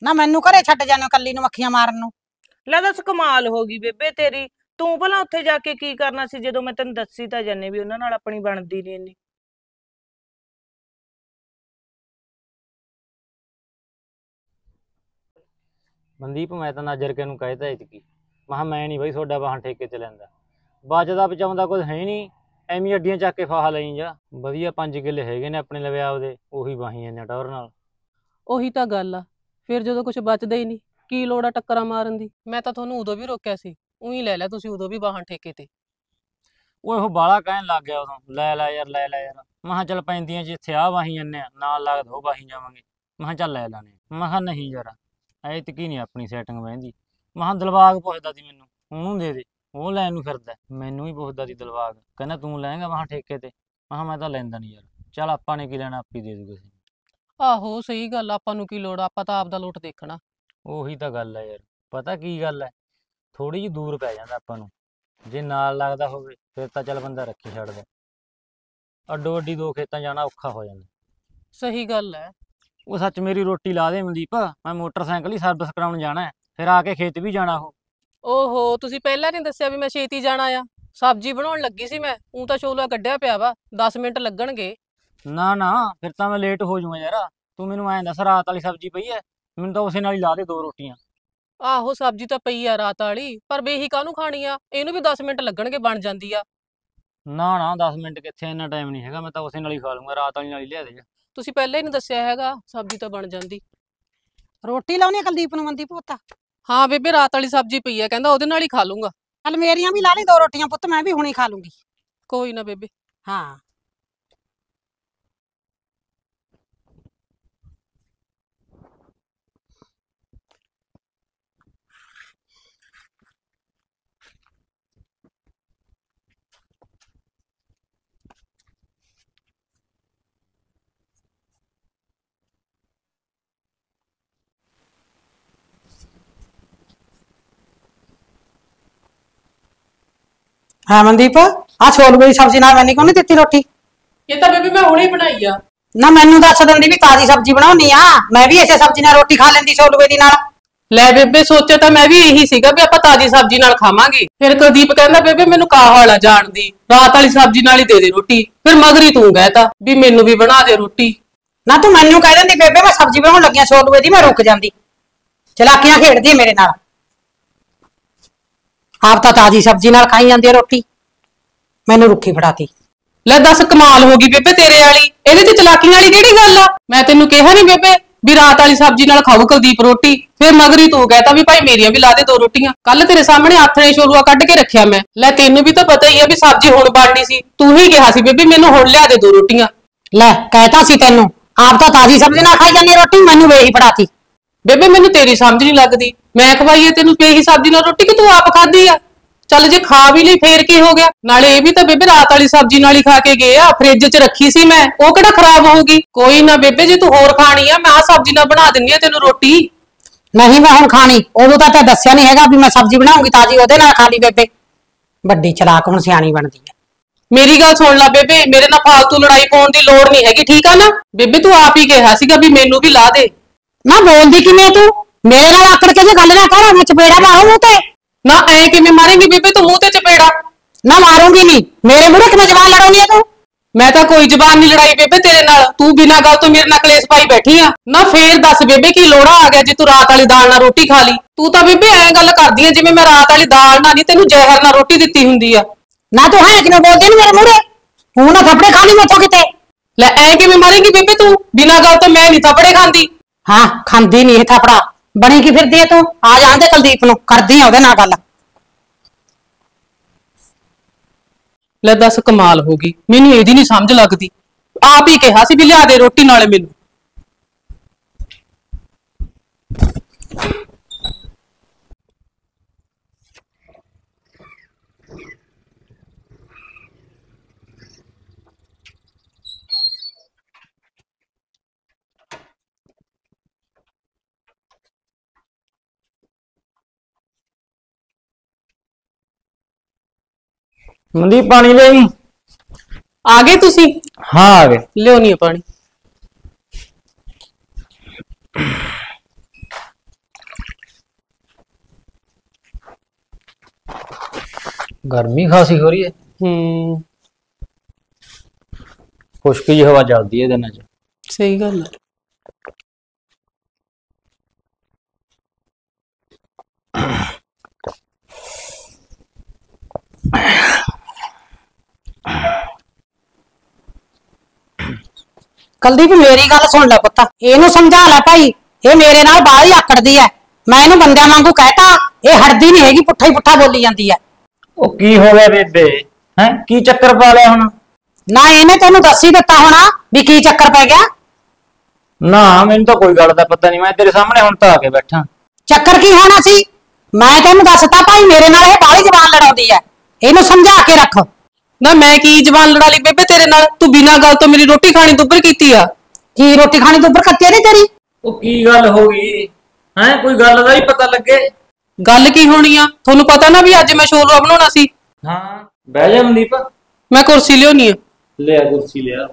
ਨਾ ਮੈਨੂੰ ਘਰੇ ਛੱਡ ਜਾਣੇ ਕੱਲੀ ਨੂੰ ਮੱਖੀਆਂ ਮਾਰਨ ਨੂੰ। ਲੈ ਦੱਸ ਕਮਾਲ ਹੋ ਗਈ ਬੇਬੇ ਤੇਰੀ। ਤੂੰ ਭਲਾ ਉੱਥੇ ਜਾ ਕੇ ਕੀ ਕਰਨਾ ਸੀ ਜਦੋਂ ਮੈਂ ਤੈਨੂੰ ਦੱਸੀ ਤਾਂ ਜਾਨੇ ਵੀ ਉਹਨਾਂ ਨਾਲ ਆਪਣੀ ਬਣਦੀ ਨਹੀਂ ਇੰਨੀ। ਮਨਦੀਪ ਮੈਂ ਤਾਂ ਨਾਜਰ ਕੇ ਨੂੰ ਕਹਿਤਾ ਇਤਕੀ ਮੈਂ ਨਹੀਂ ਬਈ ਤੁਹਾਡਾ ਵਾਹਨ ਠੇਕੇ ਤੇ ਲੈਂਦਾ। ਬਚਦਾ ਬਚਾਉਂਦਾ ਕੁਝ ਹੈ ਨਹੀਂ, ਐਵੇਂ ਅੱਡੀਆਂ ਚੱਕ ਕੇ ਫਾਹਾ ਲਈ ਜਾ। ਵਧੀਆ 5 ਕਿੱਲੇ ਹੈਗੇ ਨੇ ਆਪਣੇ ਲਵੇ ਆਪਦੇ, ਉਹੀ ਵਾਹੀ ਜਾਂਦੇ ਟੌਰ ਨਾਲ। ਉਹੀ ਤਾਂ ਗੱਲ ਆ, ਫਿਰ ਜਦੋਂ ਕੁਝ ਬਚਦਾ ਹੀ ਨਹੀਂ ਕੀ ਲੋੜ ਆ ਟੱਕਰਾਂ ਮਾਰਨ ਦੀ। ਮੈਂ ਤਾਂ ਤੁਹਾਨੂੰ ਉਦੋਂ ਵੀ ਰੋਕਿਆ ਸੀ, ਉਹੀ ਲੈ ਲਿਆ ਤੁਸੀਂ ਉਦੋਂ ਵੀ ਵਾਹਨ ਠੇਕੇ ਤੇ। ਉਹ ਬਾਲਾ ਕਹਿਣ ਲੱਗ ਗਿਆ ਉਦੋਂ, ਲੈ ਲੈ ਯਾਰ ਲੈ ਲੈ ਯਾਰ। ਮੈਂ ਕਿਹਾ ਚੱਲ ਪੈਂਦੀਆਂ ਜਿੱਥੇ ਆ ਵਾਹੀ ਜਾਂਦੇ ਆ, ਨਾਲ ਲੱਗਦਾ ਉਹ ਵਾਹੀ ਜਾਵਾਂਗੇ। ਮੈਂ ਕਿਹਾ ਚੱਲ ਲੈ ਲਾਂਗੇ। ਮੈਂ ਕਿਹਾ ਨਹੀਂ ਯਾਰ ਐਤਕੀ ਨਹੀਂ ਆਪਣੀ ਸੈਟਿੰਗ ਬਹਿੰਦੀ। ਮੈਂ ਕਿਹਾ ਦਿਲਬਾਗ ਪੁੱਛਦਾ ਸੀ ਮੈਨੂੰ, ਉਹਨੂੰ ਦੇ ਦੇ, ਉਹ ਲੈਣ ਨੂੰ ਫਿਰਦਾ। ਮੈਨੂੰ ਵੀ ਪੁੱਛਦਾ ਸੀ ਦਿਲਬਾਗ, ਕਹਿੰਦਾ ਤੂੰ ਲੈਂਗਾ ਵਾਹਨ ਠੇਕੇ ਤੇ। ਮੈਂ ਕਿਹਾ ਮੈਂ ਤਾਂ ਲੈਂਦਾ ਨਹੀਂ ਯਾਰ, ਚੱਲ ਆਪਾਂ ਨੇ ਕੀ ਲੈਣਾ, ਆਪੀ ਦੇ ਦੂ ਕਿਸੇ ਨੂੰ। ਆਹੋ ਸਹੀ ਗੱਲ, ਆਪਾਂ ਨੂੰ ਕੀ ਲੋੜ, ਆਪਾਂ ਤਾਂ ਆਪਦਾ ਲੋਟ ਦੇਖਣਾ। ਉਹੀ ਤਾਂ ਗੱਲ ਹੈ ਯਾਰ, ਪਤਾ ਕੀ ਗੱਲ ਹੈ, ਥੋੜੀ ਜਿਹੀ ਦੂਰ ਪੈ ਜਾਂਦਾ ਆਪਾਂ ਨੂੰ। ਜੇ ਨਾਲ ਲੱਗਦਾ ਹੋਵੇ ਫਿਰ ਤਾਂ ਚੱਲ ਬੰਦਾ ਰੱਖੀ ਛੱਡਦਾ, ਅੱਡੋ ਅੱਡੀ 2 ਖੇਤਾਂ ਜਾਣਾ ਔਖਾ ਹੋ ਜਾਂਦਾ। ਸਹੀ ਗੱਲ ਹੈ। ਉਹ ਸੱਚ ਮੇਰੀ ਰੋਟੀ ਲਾ ਦੇ ਮਨਦੀਪ, ਮੈਂ ਮੋਟਰਸਾਈਕਲ ਹੀ ਸਰਵਿਸ ਕਰਾਉਣ ਜਾਣਾ, ਫਿਰ ਆ ਕੇ ਖੇਤ ਵੀ ਜਾਣਾ। ਓਹੋ ਤੁਸੀਂ ਪਹਿਲਾਂ ਨਹੀਂ ਦੱਸਿਆ ਵੀ ਮੈਂ ਛੇਤੀ ਜਾਣਾ ਆ। ਸਬਜ਼ੀ ਬਣਾਉਣ ਲੱਗੀ ਸੀ ਮੈਂ, ਉਹ ਤਾਂ ਛੋਲਾ ਕੱਢਿਆ ਪਿਆ ਵਾ, 10 ਮਿੰਟ ਲੱਗਣਗੇ। ਨਾ ਨਾ ਫਿਰ ਤਾਂ ਮੈਂ ਲੇਟ ਹੋ ਜਾਊਂਗਾ ਯਾਰ। ਤੂੰ ਮੈਨੂੰ ਐਂ ਦੱਸ, ਰਾਤ ਵਾਲੀ ਸਬਜ਼ੀ ਪਈ ਐ? ਮੈਨੂੰ ਤਾਂ ਉਸੇ ਨਾਲ ਹੀ ਲਾ ਦੇ 2 ਰੋਟੀਆਂ। ਆਹੋ ਸਬਜ਼ੀ ਤਾਂ ਪਈ ਆ ਰਾਤ ਵਾਲੀ, ਪਰ ਬੇਹੀ ਕਾਹਨੂੰ ਖਾਣੀ ਆ, ਇਹਨੂੰ ਵੀ 10 ਮਿੰਟ ਲੱਗਣਗੇ, ਬਣ ਜਾਂਦੀ ਆ। ਨਾ ਨਾ 10 ਮਿੰਟ ਕਿੱਥੇ, ਇੰਨਾ ਟਾਈਮ ਨਹੀਂ ਹੈਗਾ। ਮੈਂ ਤਾਂ ਉਸੇ ਨਾਲ ਹੀ ਖਾ ਲੂੰਗਾ, ਰਾਤ ਵਾਲੀ ਨਾਲ ਹੀ ਲਿਆ ਦੇ। ਤੁਸੀਂ ਪਹਿਲਾਂ ਹੀ ਨਹੀਂ ਦੱਸਿਆ ਹੈਗਾ, ਸਬਜ਼ੀ ਤਾਂ ਬਣ ਜਾਂਦੀ। ਰੋਟੀ ਲਾਉਣੀ ਆ ਕੁਲਦੀਪ ਨੂੰ? ਮਨਦੀਪ ਪੁੱਤ ਹਾਂ ਬੇਬੇ ਰਾਤ ਵਾਲੀ ਸਬਜ਼ੀ ਪਈ ਆ, ਕਹਿੰਦਾ ਉਹਦੇ ਨਾਲ ਹੀ ਖਾ ਲੂੰਗਾ। ਚੱਲ ਮੇਰੀਆਂ ਵੀ ਲਾ ਲਈ 2 ਰੋਟੀਆਂ ਪੁੱਤ, ਮੈਂ ਵੀ ਹੁਣੇ ਖਾ ਲੂੰਗੀ। ਕੋਈ ਨਾ ਬੇਬੇ। ਹਾਂ ਹਾਂ ਮਨਦੀਪ, ਆ ਛੋਲੂਏ ਦੀ ਸਬਜ਼ੀ ਨਾਲ ਮੈਨੂੰ ਕਿਉਂ ਨੀ ਦਿੱਤੀ ਰੋਟੀ? ਇਹ ਤਾਂ ਬੇਬੇ ਮੈਂ ਹੁਣੇ ਬਣਾਈ ਆ। ਨਾ ਮੈਨੂੰ ਦੱਸ ਦਿੰਦੀ ਵੀ ਤਾਜ਼ੀ ਸਬਜ਼ੀ ਬਣਾਉਣੀ ਆ, ਮੈਂ ਵੀ ਇਸੇ ਸਬਜ਼ੀ ਨਾਲ ਰੋਟੀ ਖਾ ਲੈਂਦੀ ਛੋਲੂਏ ਦੀ ਨਾਲ। ਲੈ ਬੇਬੇ ਸੋਚਿਆ ਤਾਂ ਮੈਂ ਵੀ ਇਹੀ ਸੀਗਾ ਵੀ ਆਪਾਂ ਤਾਜ਼ੀ ਸਬਜ਼ੀ ਨਾਲ ਖਾਵਾਂਗੇ। ਫਿਰ ਕੁਲਦੀਪ ਕਹਿੰਦਾ ਬੇਬੇ ਮੈਨੂੰ ਕਾਹ ਵਾਲਾ ਜਾਣ ਦੀ, ਰਾਤ ਵਾਲੀ ਸਬਜ਼ੀ ਨਾਲ ਹੀ ਦੇ ਦੇ ਰੋਟੀ। ਫਿਰ ਮਗਰੀ ਤੂੰ ਕਹਿਤਾ ਵੀ ਮੈਨੂੰ ਵੀ ਬਣਾ ਦੇ ਰੋਟੀ। ਨਾ ਤੂੰ ਮੈਨੂੰ ਕਹਿ ਦਿੰਦੀ ਬੇਬੇ ਮੈਂ ਸਬਜ਼ੀ ਬਣਾਉਣ ਲੱਗਿਆ ਛੋਲੂਏ ਦੀ, ਮੈਂ ਰੁਕ ਜਾਂਦੀ। ਚਲਾਕੀਆਂ ਖੇਡਦੀ ਮੇਰੇ ਨਾਲ, ਆਪ ਤਾਂ ਤਾਜ਼ੀ ਸਬਜ਼ੀ ਨਾਲ ਖਾਈ ਜਾਂਦੀ ਆ ਰੋਟੀ, ਮੈਨੂੰ ਰੁੱਖੀ ਫੜਾਤੀ। ਲੈ ਦੱਸ ਕਮਾਲ ਹੋ ਗਈ ਬੇਬੇ ਤੇਰੇ ਵਾਲੀ, ਇਹਦੇ ਚ ਚਲਾਕੀਆਂ ਵਾਲੀ ਕਿਹੜੀ ਗੱਲ ਆ? ਮੈਂ ਤੈਨੂੰ ਕਿਹਾ ਨਹੀਂ ਬੇਬੇ ਵੀ ਰਾਤ ਵਾਲੀ ਸਬਜ਼ੀ ਨਾਲ ਖਾਊ ਕੁਲਦੀਪ ਰੋਟੀ। ਫਿਰ ਮਗਰੀ ਤੂੰ ਕਹਿਤਾ ਵੀ ਭਾਈ ਮੇਰੀਆਂ ਵੀ ਲਾ ਦੇ 2 ਰੋਟੀਆਂ। ਕੱਲ ਤੇਰੇ ਸਾਹਮਣੇ ਆਥਣੇ ਛੋਲੂਆ ਕੱਢ ਕੇ ਰੱਖਿਆ ਮੈਂ। ਲੈ ਤੈਨੂੰ ਵੀ ਤਾਂ ਪਤਾ ਹੀ ਆ ਵੀ ਸਬਜ਼ੀ ਹੁਣ ਬਣਨੀ ਸੀ, ਤੂੰ ਹੀ ਕਿਹਾ ਸੀ ਬੇਬੇ ਮੈਨੂੰ ਹੁਣ ਲਿਆ ਦੇ 2 ਰੋਟੀਆਂ। ਲੈ ਕਹਿਤਾ ਸੀ ਤੈਨੂੰ, ਆਪ ਤਾਂ ਤਾਜ਼ੀ ਸਬਜ਼ੀ ਨਾਲ ਖਾਈ ਜਾਂਦੀ ਰੋਟੀ, ਮੈਨੂੰ ਵੇਹੀ ਫੜਾਤੀ। ਬੇਬੇ ਮੈਨੂੰ ਤੇਰੀ ਸਮਝ ਨਹੀਂ ਲੱਗਦੀ, ਮੈਂ ਖਵਾਈਏ ਤੈਨੂੰ ਬੇਹੀ ਸਬਜ਼ੀ ਨਾਲ ਰੋਟੀ ਕਿ ਤੂੰ ਆਪ ਖਾਧੀ ਆ? ਚੱਲ ਜੇ ਖਾ ਵੀ ਲਈ ਫੇਰ ਕੀ ਹੋ ਗਿਆ? ਨਾਲੇ ਇਹ ਵੀ ਤਾਂ ਬੇਬੇ ਰਾਤ ਵਾਲੀ ਸਬਜ਼ੀ ਨਾਲ ਹੀ ਖਾ ਕੇ ਗਏ ਆ, ਫ੍ਰਿਜ 'ਚ ਰੱਖੀ ਸੀ ਮੈਂ, ਉਹ ਕਿਹੜਾ ਖਰਾਬ ਹੋਊਗੀ? ਕੋਈ ਨਾ ਬੇਬੇ ਜੇ ਤੂੰ ਹੋਰ ਖਾਣੀ ਆ ਮੈਂ ਆ ਸਬਜ਼ੀ ਨਾਲ ਬਣਾ ਦਿੰਨੀ ਆ ਤੈਨੂੰ ਰੋਟੀ। ਨਹੀਂ ਮੈਂ ਹੁਣ ਖਾਣੀ, ਉਦੋਂ ਤਾਂ ਦੱਸਿਆ ਨਹੀਂ ਹੈਗਾ ਵੀ ਮੈਂ ਸਬਜ਼ੀ ਬਣਾਉਂਗੀ ਤਾਜ਼ੀ, ਉਹਦੇ ਨਾਲ ਖਾ ਲਈ ਬੇਬੇ। ਵੱਡੀ ਚਲਾਕ ਹੁਣ ਸਿਆਣੀ ਬਣਦੀ ਹੈ। ਮੇਰੀ ਗੱਲ ਸੁਣ ਲੈ ਬੇਬੇ, ਮੇਰੇ ਨਾਲ ਫਾਲਤੂ ਲੜਾਈ ਪਾਉਣ ਦੀ ਲੋੜ ਨਹੀਂ ਹੈਗੀ, ਠੀਕ ਆ ਨਾ? ਬੇਬੇ ਤੂੰ ਆਪ ਹੀ ਕਿਹਾ ਸੀਗਾ ਵੀ ਮੈਨੂੰ ਵੀ ਲਾ ਦੇ। ਨਾ ਬੋਲਦੀ ਕਿਵੇਂ ਤੂੰ? ਮੇਰੇ ਨਾਲ ਆਕੜ ਕੇ ਜੇ ਗੱਲ ਨਾ ਕਰ, ਮੈਂ ਚਪੇੜਾ ਮਾਰੂ ਮੂੰਹ ਤੇ। ਨਾ ਐ ਕਿਵੇਂ ਮਾਰੇਂਗੀ ਬੇਬੇ ਤੂੰ ਮੂੰਹ ਤੇ ਚਪੇੜਾ? ਨਾ ਮਾਰੂੰਗੀ ਨਹੀਂ, ਮੇਰੇ ਮੂਹਰੇ ਕਿਵੇਂ ਜਵਾਨ ਲੜਾਉਣੀ ਹੈ ਤੂੰ? ਮੈਂ ਤਾਂ ਕੋਈ ਜ਼ਬਾਨ ਨਹੀਂ ਲੜਾਈ ਬੇਬੇ ਤੇਰੇ ਨਾਲ, ਤੂੰ ਬਿਨਾਂ ਗੱਲ ਤੋਂ ਮੇਰੇ ਨਾਲ ਕਲੇਸ਼ ਪਾਈ ਬੈਠੀ ਆ ਨਾ। ਫੇਰ ਦੱਸ ਬੇਬੇ ਕੀ ਲੋੜਾ ਆ ਗਿਆ ਜੇ ਤੂੰ ਰਾਤ ਵਾਲੀ ਦਾਲ ਨਾਲ ਰੋਟੀ ਖਾ ਲਈ? ਤੂੰ ਤਾਂ ਬੇਬੇ ਐਂ ਗੱਲ ਕਰਦੀ ਆ ਜਿਵੇਂ ਮੈਂ ਰਾਤ ਵਾਲੀ ਦਾਲ ਨਾਲ ਨਹੀਂ ਤੈਨੂੰ ਜ਼ਹਿਰ ਨਾਲ ਰੋਟੀ ਦਿੱਤੀ ਹੁੰਦੀ ਆ। ਨਾ ਤੂੰ ਹੈ ਕਿਵੇਂ ਬੋਲਦੀ ਨੀ ਮੇਰੇ ਮੂਹਰੇ? ਤੂੰ ਨਾ ਥੱਪੜੇ ਖਾ ਲਈ ਮੈਥੋਂ ਕਿਤੇ। ਲੈ ਐ ਕਿਵੇਂ ਮਾਰੇਂਗੀ ਬੇਬੇ ਤੂੰ? ਬਿਨਾਂ ਗੱਲ ਤੋਂ ਮੈਂ ਨਹੀਂ ਥੱਪੜੇ ਖਾਂਦੀ। ਹਾਂ ਖਾਂਦੀ ਨਹੀਂ ਇਹ ਥਾਪੜਾ, ਬਣੀ ਕੀ ਫਿਰਦੀ ਐ ਤੂੰ? ਆ ਜਾਂਦੇ ਕੁਲਦੀਪ ਨੂੰ, ਕਰਦੀ ਆ ਉਹਦੇ ਨਾਲ ਗੱਲ। ਲੈ ਦੱਸ ਕਮਾਲ ਹੋ ਗਈ, ਮੈਨੂੰ ਇਹਦੀ ਨਹੀਂ ਸਮਝ ਲੱਗਦੀ। ਆਪ ਹੀ ਕਿਹਾ ਸੀ ਵੀ ਲਿਆ ਦੇ ਰੋਟੀ ਨਾਲੇ ਮੈਨੂੰ। ਮਨਦੀਪ ਪਾਣੀ ਲਈ। ਆ ਗਏ ਤੁਸੀਂ? ਹਾਂ ਆ ਗਏ। ਲਿਆਉਣੀ ਆ ਪਾਣੀ। गर्मी खासी हो रही है। खुश्क जी हवा चलती है दिन च। सही गल है। ਕੁਲਦੀਪ ਮੇਰੀ ਗੱਲ ਸੁਣ ਲੈ ਪੁੱਤ, ਇਹਨੂੰ ਸਮਝਾ ਲੈ ਭਾਈ, ਇਹ ਮੇਰੇ ਨਾਲ ਬਾਹਲੀ ਆਕੜਦੀ ਐ। ਮੈਂ ਇਹਨੂੰ ਬੰਦਿਆਂ ਵਾਂਗੂ ਕਹਿਤਾ, ਇਹ ਹਟਦੀ ਨਹੀਂ ਹੈਗੀ, ਪੁੱਠਾ ਹੀ ਪੁੱਠਾ ਬੋਲੀ ਜਾਂਦੀ ਐ। ਉਹ ਕੀ ਹੋ ਗਿਆ ਬੇਬੇ, ਹੈ ਕੀ ਚੱਕਰ ਪਾ ਲਿਆ ਹੁਣ? ਨਾ ਇਹਨੇ ਤੈਨੂੰ ਦੱਸ ਹੀ ਦਿੱਤਾ ਹੋਣਾ ਵੀ ਕੀ ਚੱਕਰ ਪੈ ਗਿਆ। ਨਾ ਮੈਨੂੰ ਤਾਂ ਕੋਈ ਗੱਲ ਦਾ ਪਤਾ ਨਹੀਂ, ਮੈਂ ਤੇਰੇ ਸਾਹਮਣੇ ਹੁਣ ਤਾਂ ਆ ਕੇ ਬੈਠਾ। ਚੱਕਰ ਕੀ ਹੋਣਾ ਸੀ, ਮੈਂ ਤੈਨੂੰ ਦੱਸਤਾ ਭਾਈ, ਮੇਰੇ ਨਾਲ ਇਹ ਬਾਹਲੀ ਜ਼ਬਾਨ ਲੜਾਉਂਦੀ ਐ, ਇਹਨੂੰ ਸਮਝਾ ਕੇ ਰੱਖ। ਨਾ ਮੈਂ ਕੀ ਜ਼ਬਾਨ ਲੜਾ ਲਈ ਬੇਬੇ ਤੇਰੇ ਨਾਲ? ਤੂੰ ਬਿਨਾਂ ਗੱਲ ਤੋਂ ਮੇਰੀ ਰੋਟੀ ਖਾਣੀ ਦੁੱਬਰ ਕੀਤੀ ਆ। ਕੀ ਰੋਟੀ ਖਾਣੀ ਤੋਂ ਉੱਪਰ ਕੱਤੀ ਨਹੀਂ ਤੇਰੀ? ਉਹ ਕੀ ਗੱਲ ਹੋ ਗਈ ਹੈ, ਕੋਈ ਗੱਲ ਦਾ ਹੀ ਪਤਾ ਲੱਗੇ। ਗੱਲ ਕੀ ਹੋਣੀ ਆ? ਤੁਹਾਨੂੰ ਪਤਾ ਨਾ ਵੀ ਅੱਜ ਮੈਂ ਛੋਲੂਆ ਬਣਾਉਣਾ ਸੀ। ਹਾਂ ਬਹਿ ਜਾ ਮਨਦੀਪ। ਮੈਂ ਕੁਰਸੀ ਲਿਆਉਣੀ ਆ। ਲਿਆ ਕੁਰਸੀ ਲਿਆ।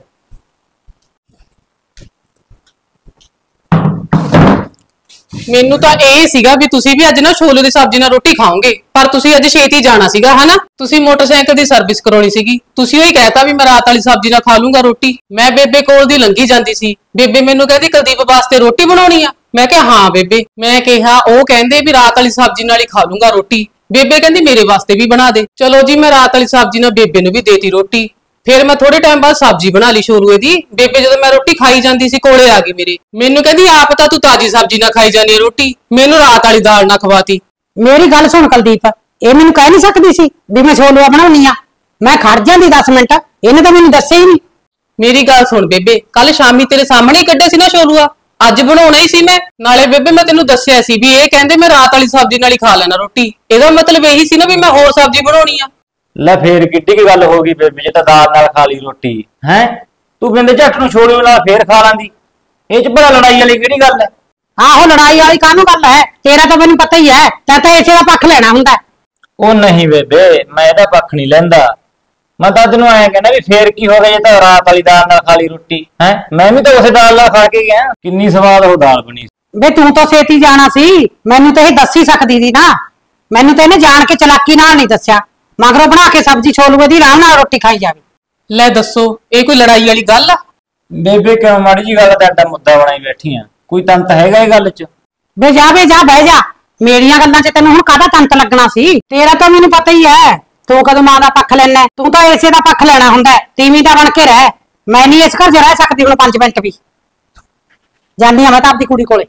ਮੈਨੂੰ ਤਾਂ ਇਹ ਸੀਗਾ ਵੀ ਤੁਸੀਂ ਵੀ ਅੱਜ ਨਾ ਛੋਲੇ ਦੀ ਸਬਜ਼ੀ ਨਾਲ ਰੋਟੀ ਖਾਓਗੇ, ਪਰ ਤੁਸੀਂ ਅੱਜ ਛੇਤੀ ਜਾਣਾ ਸੀਗਾ ਹਨਾ। ਤੁਸੀਂ ਮੋਟਰਸਾਈਕਲ ਦੀ ਸਰਵਿਸ ਕਰਾਉਣੀ ਸੀਗੀ, ਤੁਸੀਂ ਉਹੀ ਕਹਿਤਾ ਵੀ ਮੈਂ ਰਾਤ ਵਾਲੀ ਸਬਜ਼ੀ ਨਾਲ ਖਾ ਲੂੰਗਾ ਰੋਟੀ। ਮੈਂ ਬੇਬੇ ਕੋਲ ਦੀ ਲੰਘੀ ਜਾਂਦੀ ਸੀ, ਬੇਬੇ ਮੈਨੂੰ ਕਹਿੰਦੀ ਕੁਲਦੀਪ ਵਾਸਤੇ ਰੋਟੀ ਬਣਾਉਣੀ ਆ। ਮੈਂ ਕਿਹਾ ਹਾਂ ਬੇਬੇ। ਮੈਂ ਕਿਹਾ ਉਹ ਕਹਿੰਦੇ ਵੀ ਰਾਤ ਵਾਲੀ ਸਬਜ਼ੀ ਨਾਲ ਹੀ ਖਾ ਲੂੰਗਾ ਰੋਟੀ। ਬੇਬੇ ਕਹਿੰਦੀ ਮੇਰੇ ਵਾਸਤੇ ਵੀ ਬਣਾ ਦੇ। ਚਲੋ ਜੀ ਮੈਂ ਰਾਤ ਵਾਲੀ ਸਬਜ਼ੀ ਨਾਲ ਬੇਬੇ ਨੂੰ ਵੀ ਦੇਤੀ ਰੋਟੀ। ਫਿਰ ਮੈਂ ਥੋੜੇ ਟਾਈਮ ਬਾਅਦ ਸਬਜ਼ੀ ਬਣਾ ਲਈ ਛੋਲੂਏ ਦੀ। ਬੇਬੇ ਜਦੋਂ ਮੈਂ ਰੋਟੀ ਖਾਈ ਜਾਂਦੀ ਸੀ ਕੋਲੇ ਆ ਗਈ ਮੇਰੇ, ਮੈਨੂੰ ਕਹਿੰਦੀ ਆਪ ਤਾਂ ਤੂੰ ਤਾਜੀ ਸਬਜ਼ੀ ਨਾਲ ਖਾਈ ਜਾਂਦੀ ਰੋਟੀ, ਮੈਨੂੰ ਰਾਤ ਵਾਲੀ ਦਾਲ ਨਾਲ ਖਵਾਤੀ। ਮੇਰੀ ਗੱਲ ਸੁਣ ਕੁਲਦੀਪ, ਇਹ ਮੈਨੂੰ ਕਹਿ ਨਹੀਂ ਸਕਦੀ ਸੀ ਵੀ ਮੈਂ ਛੋਲੂਆ ਬਣਾਉਣੀ ਆ? ਮੈਂ ਖੜ ਜਾਂਦੀ 10 ਮਿੰਟ, ਇਹਨੇ ਤਾਂ ਮੈਨੂੰ ਦੱਸਿਆ ਹੀ ਨਹੀਂ। ਮੇਰੀ ਗੱਲ ਸੁਣ ਬੇਬੇ, ਕੱਲ ਸ਼ਾਮੀ ਤੇਰੇ ਸਾਹਮਣੇ ਹੀ ਕੱਢੇ ਸੀ ਨਾ ਛੋਲੂਆ, ਅੱਜ ਬਣਾਉਣਾ ਹੀ ਸੀ ਮੈਂ। ਨਾਲੇ ਬੇਬੇ ਮੈਂ ਤੈਨੂੰ ਦੱਸਿਆ ਸੀ ਵੀ ਇਹ ਕਹਿੰਦੇ ਮੈਂ ਰਾਤ ਵਾਲੀ ਸਬਜ਼ੀ ਨਾਲ ਹੀ ਖਾ ਲੈਣਾ ਰੋਟੀ, ਇਹਦਾ ਮਤਲਬ ਇਹੀ ਸੀ ਨਾ ਵੀ ਮੈਂ ਹੋਰ ਸਬਜ਼ੀ ਬਣਾਉਣੀ ਆ। ਲੈ ਫੇਰ ਕਿੱਡੀ ਕੀ ਗੱਲ ਹੋ ਗਈ ਬੇਬੇ, ਜੇ ਤਾਂ ਦਾਲ ਨਾਲ ਖਾ ਲਈ ਰੋਟੀ ਹੈ, ਤੂੰ ਬਿੰਦੇ ਝੱਟ ਨੂੰ ਛੋਲੇ ਨਾਲ ਫੇਰ ਖਾ ਲਾਂਦੀ। ਇਹ ਚ ਭਲਾ ਲੜਾਈ ਵਾਲੀ ਕਿਹੜੀ ਗੱਲ ਹੈ? ਆਹੋ ਲੜਾਈ ਵਾਲੀ ਕਾਹਨੂੰ ਗੱਲ ਹੈ, ਤੇਰਾ ਤਾਂ ਮੈਨੂੰ ਪਤਾ ਹੀ ਹੈ, ਤੈਂ ਤਾਂ ਇਸੇ ਦਾ ਪੱਖ ਲੈਣਾ ਹੁੰਦਾ। ਉਹ ਨਹੀਂ ਬੇਬੇ, ਮੈਂ ਇਹਦਾ ਪੱਖ ਨਹੀਂ ਲੈਂਦਾ। ਮੈਂ ਤਾਂ ਤੈਨੂੰ ਐਂ ਕਹਿੰਦਾ ਵੀ ਫੇਰ ਕੀ ਹੋ ਗਿਆ ਜੇ ਤਾਂ ਰਾਤ ਵਾਲੀ ਦਾਲ ਨਾਲ ਖਾ ਲਈ ਰੋਟੀ ਹੈ। ਮੈਂ ਵੀ ਤਾਂ ਉਸੇ ਦਾਲ ਨਾਲ ਖਾ ਕੇ ਗਿਆ, ਕਿੰਨੀ ਸਵਾਦ ਉਹ ਦਾਲ ਬਣੀ। ਵੇ ਤੂੰ ਤਾਂ ਛੇਤੀ ਜਾਣਾ ਸੀ, ਮੈਨੂੰ ਤਾਂ ਇਹ ਦੱਸ ਹੀ ਸਕਦੀ ਸੀ ਨਾ। ਮੈਨੂੰ ਤਾਂ ਇਹਨੇ ਜਾਣ ਕੇ ਚਲਾਕੀ ਨਾਲ ਨਹੀਂ ਦੱਸਿਆ, ਮਗਰੋਂ ਬਣਾ ਕੇ ਸਬਜ਼ੀ ਛੋਲੂਏ ਦੀ ਆਰਾਮ ਨਾਲ ਰੋਟੀ ਖਾਈ ਜਾਵੇ। ਲੈ ਦੱਸੋ ਇਹ ਕੋਈ ਲੜਾਈ ਵਾਲੀ ਗੱਲ ਆ? ਬੇਬੇ ਕਿਉਂ ਮਾੜੀ ਜੀ ਗੱਲ ਦਾ ਐਡਾ ਮੁੱਦਾ ਬਣਾਈ ਬੈਠੀ ਆ? ਕੋਈ ਤੰਤ ਹੈਗਾ ਇਹ ਗੱਲ 'ਚ? ਵੇ ਜਾ ਬਹਿ ਜਾ, ਮੇਰੀਆਂ ਗੱਲਾਂ 'ਚ ਤੈਨੂੰ ਹੁਣ ਕਾਹਦਾ ਤੰਤ ਲੱਗਣਾ ਸੀ? ਤੇਰਾ ਤਾਂ ਮੈਨੂੰ ਪਤਾ ਹੀ ਹੈ, ਤੂੰ ਕਦੋਂ ਮਾਂ ਦਾ ਪੱਖ ਲੈਣਾ, ਤੂੰ ਤਾਂ ਇਸੇ ਦਾ ਪੱਖ ਲੈਣਾ ਹੁੰਦਾ। ਤੀਵੀਂ ਦਾ ਬਣ ਕੇ ਰਹਿ, ਮੈਂ ਨਹੀਂ ਇਸ ਘਰ 'ਚ ਰਹਿ ਸਕਦੀ ਹੁਣ 5 ਮਿੰਟ ਵੀ। ਜਾਂਦੀ ਆ ਮੈਂ ਤਾਂ ਆਪਦੀ ਕੁੜੀ ਕੋਲੇ।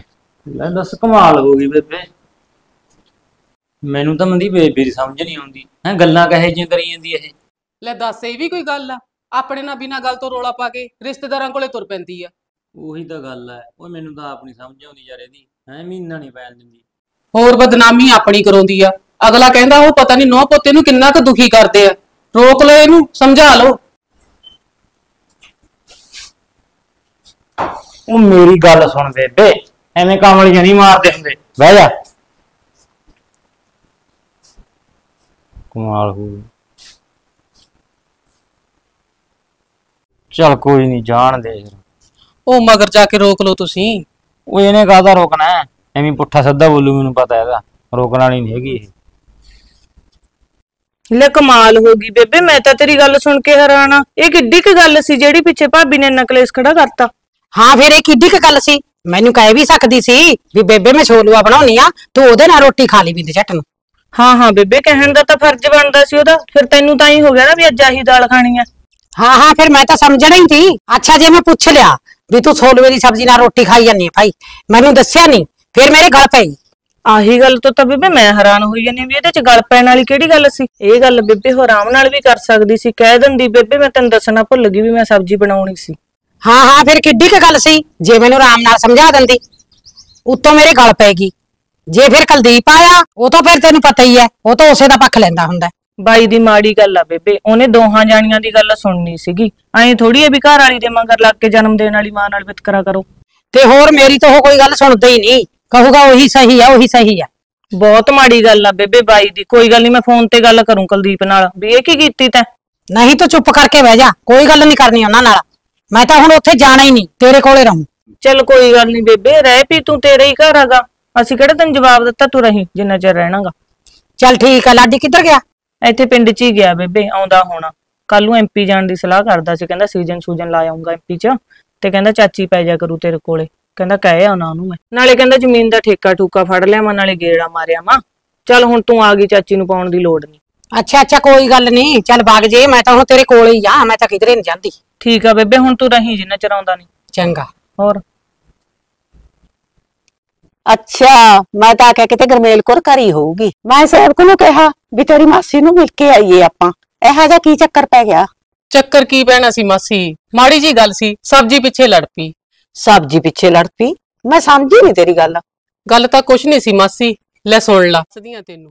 ਲੈ ਦੱਸ ਕਮਾਲ ਹੋ ਗਈ ਬੇਬੇ, ਮੈਨੂੰ ਤਾਂ ਮੰਦੀ ਬੇਬੇ ਦੀ ਸਮਝ ਨਹੀਂ ਆਉਂਦੀ ਹੈ, ਗੱਲਾਂ ਕਹੇ ਜਿਹੀਆਂ ਕਰੀ ਜਾਂਦੀ ਇਹ। ਲੈ ਦੱਸ ਇਹ ਵੀ ਕੋਈ ਗੱਲ ਆ? ਆਪਣੇ ਨਾਲ ਬਿਨਾਂ ਗੱਲ ਤੋਂ ਰੋਲਾ ਪਾ ਕੇ ਰਿਸ਼ਤੇਦਾਰਾਂ ਕੋਲੇ ਤੁਰ ਪੈਂਦੀ ਆ। ਉਹੀ ਤਾਂ ਗੱਲ ਹੈ, ਉਹ ਮੈਨੂੰ ਤਾਂ ਆਪ ਨਹੀਂ ਸਮਝ ਆਉਂਦੀ ਯਾਰ ਇਹਦੀ, ਹੈ ਮਹੀਨਾ ਨਹੀਂ ਪੈਣ ਦਿੰਦੀ। ਹੋਰ ਬਦਨਾਮੀ ਆਪਣੀ ਕਰਾਉਂਦੀ ਆ। ਅਗਲਾ ਕਹਿੰਦਾ ਉਹ ਪਤਾ ਨਹੀਂ ਨੌ ਪੋਤੇ ਨੂੰ ਕਿੰਨਾ ਕੁ ਦੁਖੀ ਕਰਦੇ ਆ। ਰੋਕ ਲਓ ਇਹਨੂੰ, ਸਮਝਾ ਲਓ। ਉਹ ਮੇਰੀ ਗੱਲ ਸੁਣ ਬੇਬੇ, ਐਵੇਂ ਕਾਮਲੀਆਂ ਨਹੀਂ ਮਾਰਦੇ ਹੁੰਦੇ, ਬਹਿ ਜਾ। ਕਮਾਲ ਹੋ ਗਈ। ਚੱਲ ਕੋਈ ਨਹੀਂ, ਜਾਣ ਦੇ। ਉਹ ਮਗਰ ਜਾ ਕੇ ਰੋਕ ਲਓ ਤੁਸੀਂ। ਉਹ ਇਹਨੇ ਕਾਹਦਾ ਰੋਕਣਾ, ਐਵੇਂ ਪੁੱਠਾ ਸਿੱਧਾ ਬੋਲੂ, ਮੈਨੂੰ ਪਤਾ ਇਹਦਾ ਰੋਕਣ ਵਾਲੀ ਨਹੀਂ ਹੈਗੀ ਇਹ। ਲੈ ਕਮਾਲ ਹੋ ਗਈ ਬੇਬੇ, ਮੈਂ ਤਾਂ ਤੇਰੀ ਗੱਲ ਸੁਣ ਕੇ ਹੈਰਾਨ ਆ। ਇਹ ਕਿੱਡੀ ਕੁ ਗੱਲ ਸੀ ਜਿਹੜੀ ਪਿੱਛੇ ਭਾਬੀ ਨੇ ਨਕਲੇਸ ਖੜਾ ਕਰਤਾ? ਹਾਂ ਫਿਰ ਇਹ ਕਿੱਡੀ ਕੁ ਗੱਲ ਸੀ? ਮੈਨੂੰ ਕਹਿ ਵੀ ਸਕਦੀ ਸੀ ਵੀ ਬੇਬੇ ਮੈਂ ਛੋਲੂਆ ਬਣਾਉਣੀ ਆ, ਤੂੰ ਉਹਦੇ ਨਾਲ ਰੋਟੀ ਖਾ ਲਈ ਬਿੰਦ ਝੱਟ ਨੂੰ। ਹਾਂ ਬੇਬੇ, ਕਹਿਣ ਦਾ ਤਾਂ ਫਰਜ਼ ਬਣਦਾ ਸੀ ਉਹਦਾ। ਫਿਰ ਤੈਨੂੰ ਤਾਂ ਹੀ ਹੋ ਗਿਆ ਨਾ ਵੀ ਅੱਜ ਆਹੀ ਦਾਲ ਖਾਣੀ ਆ। ਹਾਂ ਫਿਰ ਮੈਂ ਤਾਂ ਸਮਝਣਾ ਹੀ ਸੀ। ਅੱਛਾ ਜੇ ਮੈਂ ਪੁੱਛ ਲਿਆ ਵੀ ਤੂੰ ਛੋਲੂਏ ਦੀ ਸਬਜ਼ੀ ਨਾਲ ਰੋਟੀ ਖਾਈ ਜਾਂਦੀ ਹੈ ਭਾਈ, ਮੈਨੂੰ ਦੱਸਿਆ ਨਹੀਂ, ਫਿਰ ਮੇਰੇ ਗਲ ਪਈ। ਆਹੀ ਗੱਲ ਤੋਂ ਤਾਂ ਬੇਬੇ ਮੈਂ ਹੈਰਾਨ ਹੋਈ ਜਾਂਦੀ ਵੀ ਇਹਦੇ ਚ ਗਲ ਪੈਣ ਵਾਲੀ ਕਿਹੜੀ ਗੱਲ ਸੀ? ਇਹ ਗੱਲ ਬੇਬੇ ਉਹ ਆਰਾਮ ਨਾਲ ਵੀ ਕਰ ਸਕਦੀ ਸੀ, ਕਹਿ ਦਿੰਦੀ ਬੇਬੇ ਮੈਂ ਤੈਨੂੰ ਦੱਸਣਾ ਭੁੱਲ ਗਈ ਵੀ ਮੈਂ ਸਬਜ਼ੀ ਬਣਾਉਣੀ ਸੀ। ਹਾਂ ਫਿਰ ਕਿੱਡੀ ਕੁ ਗੱਲ ਸੀ? ਜੇ ਮੈਨੂੰ ਆਰਾਮ ਨਾਲ ਸਮਝਾ ਦਿੰਦੀ, ਉੱਤੋਂ ਮੇਰੇ ਗਲ ਪੈਗੀ। ਜੇ ਫਿਰ ਕੁਲਦੀਪ ਆਇਆ, ਉਹ ਤਾਂ ਫਿਰ ਤੈਨੂੰ ਪਤਾ ਹੀ ਹੈ, ਉਹ ਤਾਂ ਉਸੇ ਦਾ ਪੱਖ ਲੈਂਦਾ ਹੁੰਦਾ। ਬਾਈ ਦੀ ਮਾੜੀ ਗੱਲ ਆ ਬੇਬੇ, ਉਹਨੇ ਦੋਹਾਂ ਜਾਣੀਆਂ ਦੀ ਗੱਲ ਸੁਣਨੀ ਸੀਗੀ। ਐਂ ਥੋੜੀ ਹੈ ਵੀ ਘਰ ਵਾਲੀ ਦੇ ਮਗਰ ਲੱਗ ਕੇ ਜਨਮ ਦੇਣ ਵਾਲੀ ਮਾਂ ਨਾਲ ਵਿਤਕਰਾ ਕਰੋ। ਤੇ ਹੋਰ ਮੇਰੀ ਤਾਂ ਉਹ ਕੋਈ ਗੱਲ ਸੁਣਦਾ ਹੀ ਨਹੀਂ, ਕਹੂਗਾ ਉਹੀ ਸਹੀ ਆ ਉਹੀ ਸਹੀ ਆ। ਬਹੁਤ ਮਾੜੀ ਗੱਲ ਆ ਬੇਬੇ ਬਾਈ ਦੀ। ਕੋਈ ਗੱਲ ਨਹੀਂ, ਮੈਂ ਫੋਨ ਤੇ ਗੱਲ ਕਰੂੰ ਕੁਲਦੀਪ ਨਾਲ ਵੀ ਇਹ ਕੀ ਕੀਤੀ ਤੈਂ। ਨਹੀਂ ਤੂੰ ਚੁੱਪ ਕਰਕੇ ਬਹਿ ਜਾ, ਕੋਈ ਗੱਲ ਨਹੀਂ ਕਰਨੀ ਉਹਨਾਂ ਨਾਲ। ਮੈਂ ਤਾਂ ਹੁਣ ਉੱਥੇ ਜਾਣਾ ਹੀ ਨਹੀਂ, ਤੇਰੇ ਕੋਲੇ ਰਹੂੰ। ਚੱਲ ਕੋਈ ਗੱਲ ਨਹੀਂ ਬੇਬੇ, ਰਹਿ ਪੀ ਤੂੰ, ਤੇਰੇ ਹੀ ਘਰ ਹੈਗਾ। ਅਸੀਂ ਕਿਹੜਾ ਤੈਨੂੰ ਜਵਾਬ ਦਿੱਤਾ, ਤੂੰ ਰਹੀ ਜਿੰਨਾ ਚਿਰ ਰਹਿਣਾਗਾ। ਚੱਲ ਠੀਕ ਆ। ਲਾਡੀ ਕਿੱਧਰ ਗਿਆ? ਇੱਥੇ ਪਿੰਡ 'ਚ ਹੀ ਗਿਆ ਬੇਬੇ, ਆਉਂਦਾ ਹੋਣਾ। ਕੱਲ ਨੂੰ ਐਮਪੀ ਜਾਣ ਦੀ ਸਲਾਹ ਕਰਦਾ ਸੀ, ਕਹਿੰਦਾ ਸੀਜ਼ਨ ਸੂਜਨ ਲਾ ਆਉਂਗਾ ਐਮਪੀ 'ਚ, ਤੇ ਕਹਿੰਦਾ ਚਾਚੀ ਪੈ ਜਾ ਕਰੂ ਤੇਰੇ ਕੋਲੇ। ਕਹਿੰਦਾ ਕਹਿ ਆਉਣਾ ਉਹਨੂੰ ਮੈਂ, ਨਾਲੇ ਕਹਿੰਦਾ ਜ਼ਮੀਨ ਦਾ ਠੇਕਾ ਠੂਕਾ ਫੜ ਲਿਆ ਮੈਂ, ਨਾਲੇ ਗੇੜਾ ਮਾਰਿਆ ਮਾਂ। ਚੱਲ ਹੁਣ ਤੂੰ ਆ ਗਈ, ਚਾਚੀ ਨੂੰ ਪਾਉਣ ਦੀ ਲੋੜ ਨਹੀਂ। ਅੱਛਾ ਅੱਛਾ, ਕੋਈ ਗੱਲ ਨਹੀਂ, ਚੱਲ ਵਗ ਜੇ, ਮੈਂ ਤਾਂ ਹੁਣ ਤੇਰੇ ਕੋਲ ਹੀ ਆ, ਮੈਂ ਤਾਂ ਕਿਧਰੇ ਨਹੀਂ ਜਾਂਦੀ। ਠੀਕ ਆ ਬੇਬੇ, ਹੁਣ ਤੂੰ ਰਹੀ ਜਿੰਨਾ ਚਿਰ ਆਉਂਦਾ ਨਹੀਂ। ਚੰਗਾ। ਹੋਰ ਅੱਛਾ, ਮੈਂ ਤਾਂ ਆਖਿਆ ਕਿਤੇ ਗਰਮੇਲ ਕੌਰ ਘਰ ਹੀ ਹੋਊਗੀ। ਮੈਂ ਸੇਵਕ ਨੂੰ ਕਿਹਾ ਵੀ ਤੇਰੀ ਮਾਸੀ ਨੂੰ ਮਿਲ ਕੇ ਆਈਏ ਆਪਾਂ, ਇਹੋ ਜਿਹਾ ਕੀ ਚੱਕਰ ਪੈ ਗਿਆ? ਚੱਕਰ ਕੀ ਪੈਣਾ ਸੀ ਮਾਸੀ, ਮਾੜੀ ਜੀ ਗੱਲ ਸੀ, ਸਬਜ਼ੀ ਪਿੱਛੇ ਲੜ ਪਈ। ਸਬਜ਼ੀ ਪਿੱਛੇ ਲੜ ਪਈ? ਮੈਂ ਸਮਝੀ ਨਹੀਂ ਤੇਰੀ ਗੱਲ। ਗੱਲ ਤਾਂ ਕੁਛ ਨਹੀਂ ਸੀ ਮਾਸੀ, ਲੈ ਸੁਣ ਲਾ। ਸਦੀਆਂ ਤੈਨੂੰ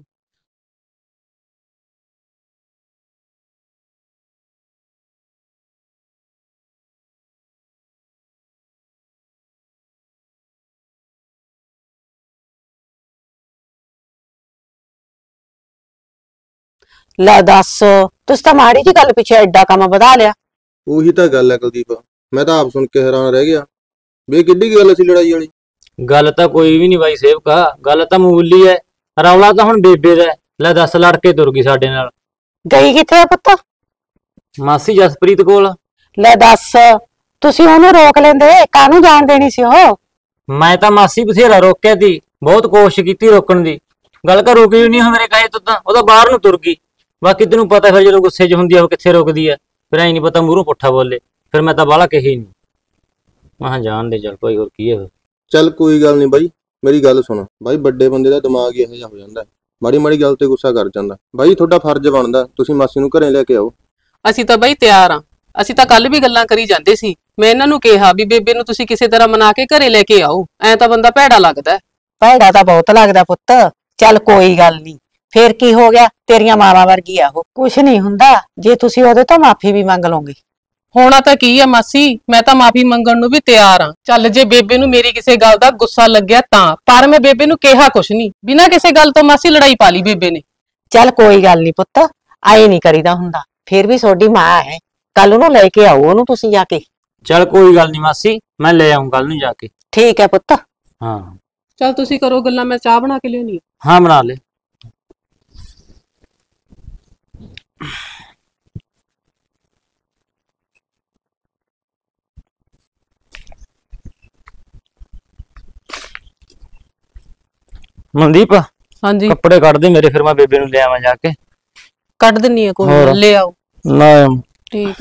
ਲੈ ਦੱਸ, ਤੁਸੀਂ ਤਾਂ ਮਾੜੀ ਜੀ ਗੱਲ ਪਿੱਛੇ ਐਡਾ ਕੰਮ ਵਧਾ ਲਿਆ। ਉਹੀ ਤਾਂ ਗੱਲ ਹੈ ਕੁਲਦੀਪ, ਮੈਂ ਤਾਂ ਆਪ ਸੁਣ ਕੇ ਹੈਰਾਨ ਰਹਿ ਗਿਆ ਵੀ ਇਹ ਕਿੱਡੀ ਕੁ ਗੱਲ ਸੀ ਲੜਾਈ ਵਾਲੀ। ਗੱਲ ਤਾਂ ਕੋਈ ਵੀ ਨਹੀਂ ਬਾਈ ਸੇਵਕਾ, ਗੱਲ ਤਾਂ ਮਾਮੂਲੀ ਐ। ਰੌਲਾ ਤਾਂ ਹੁਣ ਬੇਬੇ ਦਾ ਹੈ। ਲੈ ਦੱਸ, ਲੜ ਕੇ ਤੁਰ ਗਈ ਸਾਡੇ ਨਾਲ। ਗਈ ਕਿੱਥੇ ਆ ਪੁੱਤ? ਮਾਸੀ ਜਸਪ੍ਰੀਤ ਕੋਲ। ਲੈ ਦੱਸ, ਤੁਸੀਂ ਉਹਨੂੰ ਰੋਕ ਲੈਂਦੇ, ਕਾਹਨੂੰ ਜਾਣ ਦੇਣੀ ਸੀ ਉਹ? ਮੈਂ ਤਾਂ ਮਾਸੀ ਬਥੇਰਾ ਰੋਕਿਆ ਤੀ, ਬਹੁਤ ਕੋਸ਼ਿਸ਼ ਕੀਤੀ ਰੋਕਣ ਦੀ, ਗੱਲ ਕਰ ਰੁਕੀ ਨਹੀਂ ਮੇਰੇ ਕਹੇ ਤੋਂ, ਤਾਂ ਉਹ ਤਾਂ ਬਾਹਰ ਨੂੰ ਤੁਰ ਗਈ। ਬਾਕੀ ਤੈਨੂੰ ਪਤਾ ਫਿਰ ਜਦੋਂ ਗੁੱਸੇ 'ਚ ਹੁੰਦੀ ਆ ਉਹ ਕਿੱਥੇ ਰੁਕਦੀ ਆ, ਫਿਰ ਐਂ ਨਹੀਂ ਪਤਾ ਮੂਹਰੋਂ ਪੁੱਠਾ ਬੋਲੇ, ਫਿਰ ਮੈਂ ਤਾਂ ਬਾਹਲਾ ਕਹੀ ਨਹੀਂ। ਮੈਂ ਜਾਣ ਦੇ, ਚੱਲ ਭਾਈ, ਹੋਰ ਕੀ ਹੈ। ਚੱਲ ਕੋਈ ਗੱਲ ਨਹੀਂ ਬਾਈ, ਮੇਰੀ ਗੱਲ ਸੁਣ ਬਾਈ, ਵੱਡੇ ਬੰਦੇ ਦਾ ਦਿਮਾਗ ਹੀ ਇਹੋ ਜਿਹਾ ਹੋ ਜਾਂਦਾ, ਮਾੜੀ ਮਾੜੀ ਗੱਲ ਤੇ ਗੁੱਸਾ ਕਰ ਜਾਂਦਾ। ਬਾਈ ਤੁਹਾਡਾ ਫਰਜ਼ ਬਣਦਾ, ਤੁਸੀਂ ਮਾਸੀ ਨੂੰ ਘਰੇ ਲੈ ਕੇ ਆਓ। ਅਸੀਂ ਤਾਂ ਬਈ ਤਿਆਰ ਆ, ਅਸੀਂ ਤਾਂ ਕੱਲ ਵੀ ਗੱਲਾਂ ਕਰੀ ਜਾਂਦੇ ਸੀ। ਮੈਂ ਇਹਨਾਂ ਨੂੰ ਕਿਹਾ ਵੀ ਬੇਬੇ ਨੂੰ ਤੁਸੀਂ ਕਿਸੇ ਤਰ੍ਹਾਂ ਮਨਾ ਕੇ ਘਰੇ ਲੈ ਕੇ ਆਓ, ਐ ਤਾਂ ਬੰਦਾ ਭੈੜਾ ਲੱਗਦਾ। ਭੈੜਾ ਤਾਂ ਬਹੁਤ ਲੱਗਦਾ ਪੁੱਤ। ਚੱਲ ਕੋਈ ਗੱਲ ਨਹੀਂ, ਫੇਰ ਕੀ ਹੋ ਗਿਆ, ਤੇਰੀਆਂ ਮਾਵਾਂ ਵਰਗੀ ਆ ਉਹ, ਕੁਛ ਨਹੀਂ ਹੁੰਦਾ ਜੇ ਤੁਸੀਂ ਉਹਦੇ ਤੋਂ ਮਾਫੀ ਵੀ ਮੰਗ ਲਓਗੇ। ਹੋਣਾ ਤਾਂ ਕੀ ਆ ਮਾਸੀ, ਮੈਂ ਤਾਂ ਮਾਫੀ ਮੰਗਣ ਨੂੰ ਵੀ ਤਿਆਰ ਆ। ਚੱਲ ਜੇ ਬੇਬੇ ਨੂੰ ਮੇਰੀ ਕਿਸੇ ਗੱਲ ਦਾ ਗੁੱਸਾ ਲੱਗਿਆ ਤਾਂ, ਪਰ ਮੈਂ ਬੇਬੇ ਨੂੰ ਕਿਹਾ ਕੁਛ ਨਹੀਂ, ਬਿਨਾਂ ਕਿਸੇ ਗੱਲ ਤੋਂ ਮਾਸੀ ਲੜਾਈ ਪਾ ਲਈ ਬੇਬੇ ਨੇ। ਚੱਲ ਕੋਈ ਗੱਲ ਨਹੀਂ ਪੁੱਤ, ਆਏ ਨਹੀਂ ਕਰੀਦਾ ਹੁੰਦਾ, ਫੇਰ ਵੀ ਤੁਹਾਡੀ ਮਾਂ ਹੈ, ਕੱਲ ਨੂੰ ਲੈ ਕੇ ਆਓ ਉਹਨੂੰ ਤੁਸੀਂ ਜਾ ਕੇ। ਚੱਲ ਕੋਈ ਗੱਲ ਨਹੀਂ ਮਾਸੀ, ਮੈਂ ਲੈ ਆਉਂ ਕੱਲ ਨੂੰ ਜਾ ਕੇ। ਠੀਕ ਹੈ ਪੁੱਤ। ਹਾਂ ਚੱਲ ਤੁਸੀਂ ਕਰੋ ਗੱਲਾਂ, ਮੈਂ ਚਾਹ ਬਣਾ ਕੇ ਲਿਆਉਣੀ ਆ। ਹਾਂ, ਬਣਾ ਲੈ। ਮਨਦੀਪ, ਹਾਂਜੀ ਕੱਪੜੇ ਕੱਢ ਦੇ ਮੇਰੇ, ਫਿਰ ਮੈਂ ਬੇਬੇ ਨੂੰ ਲੈ ਆਵਾਂ ਜਾ ਕੇ। ਕੱਢ ਦਿੰਨੀ ਆ, ਕੋਈ ਹੋਰ? ਨੀ, ਲੈ ਆਓ। ਨਾ ਠੀਕ।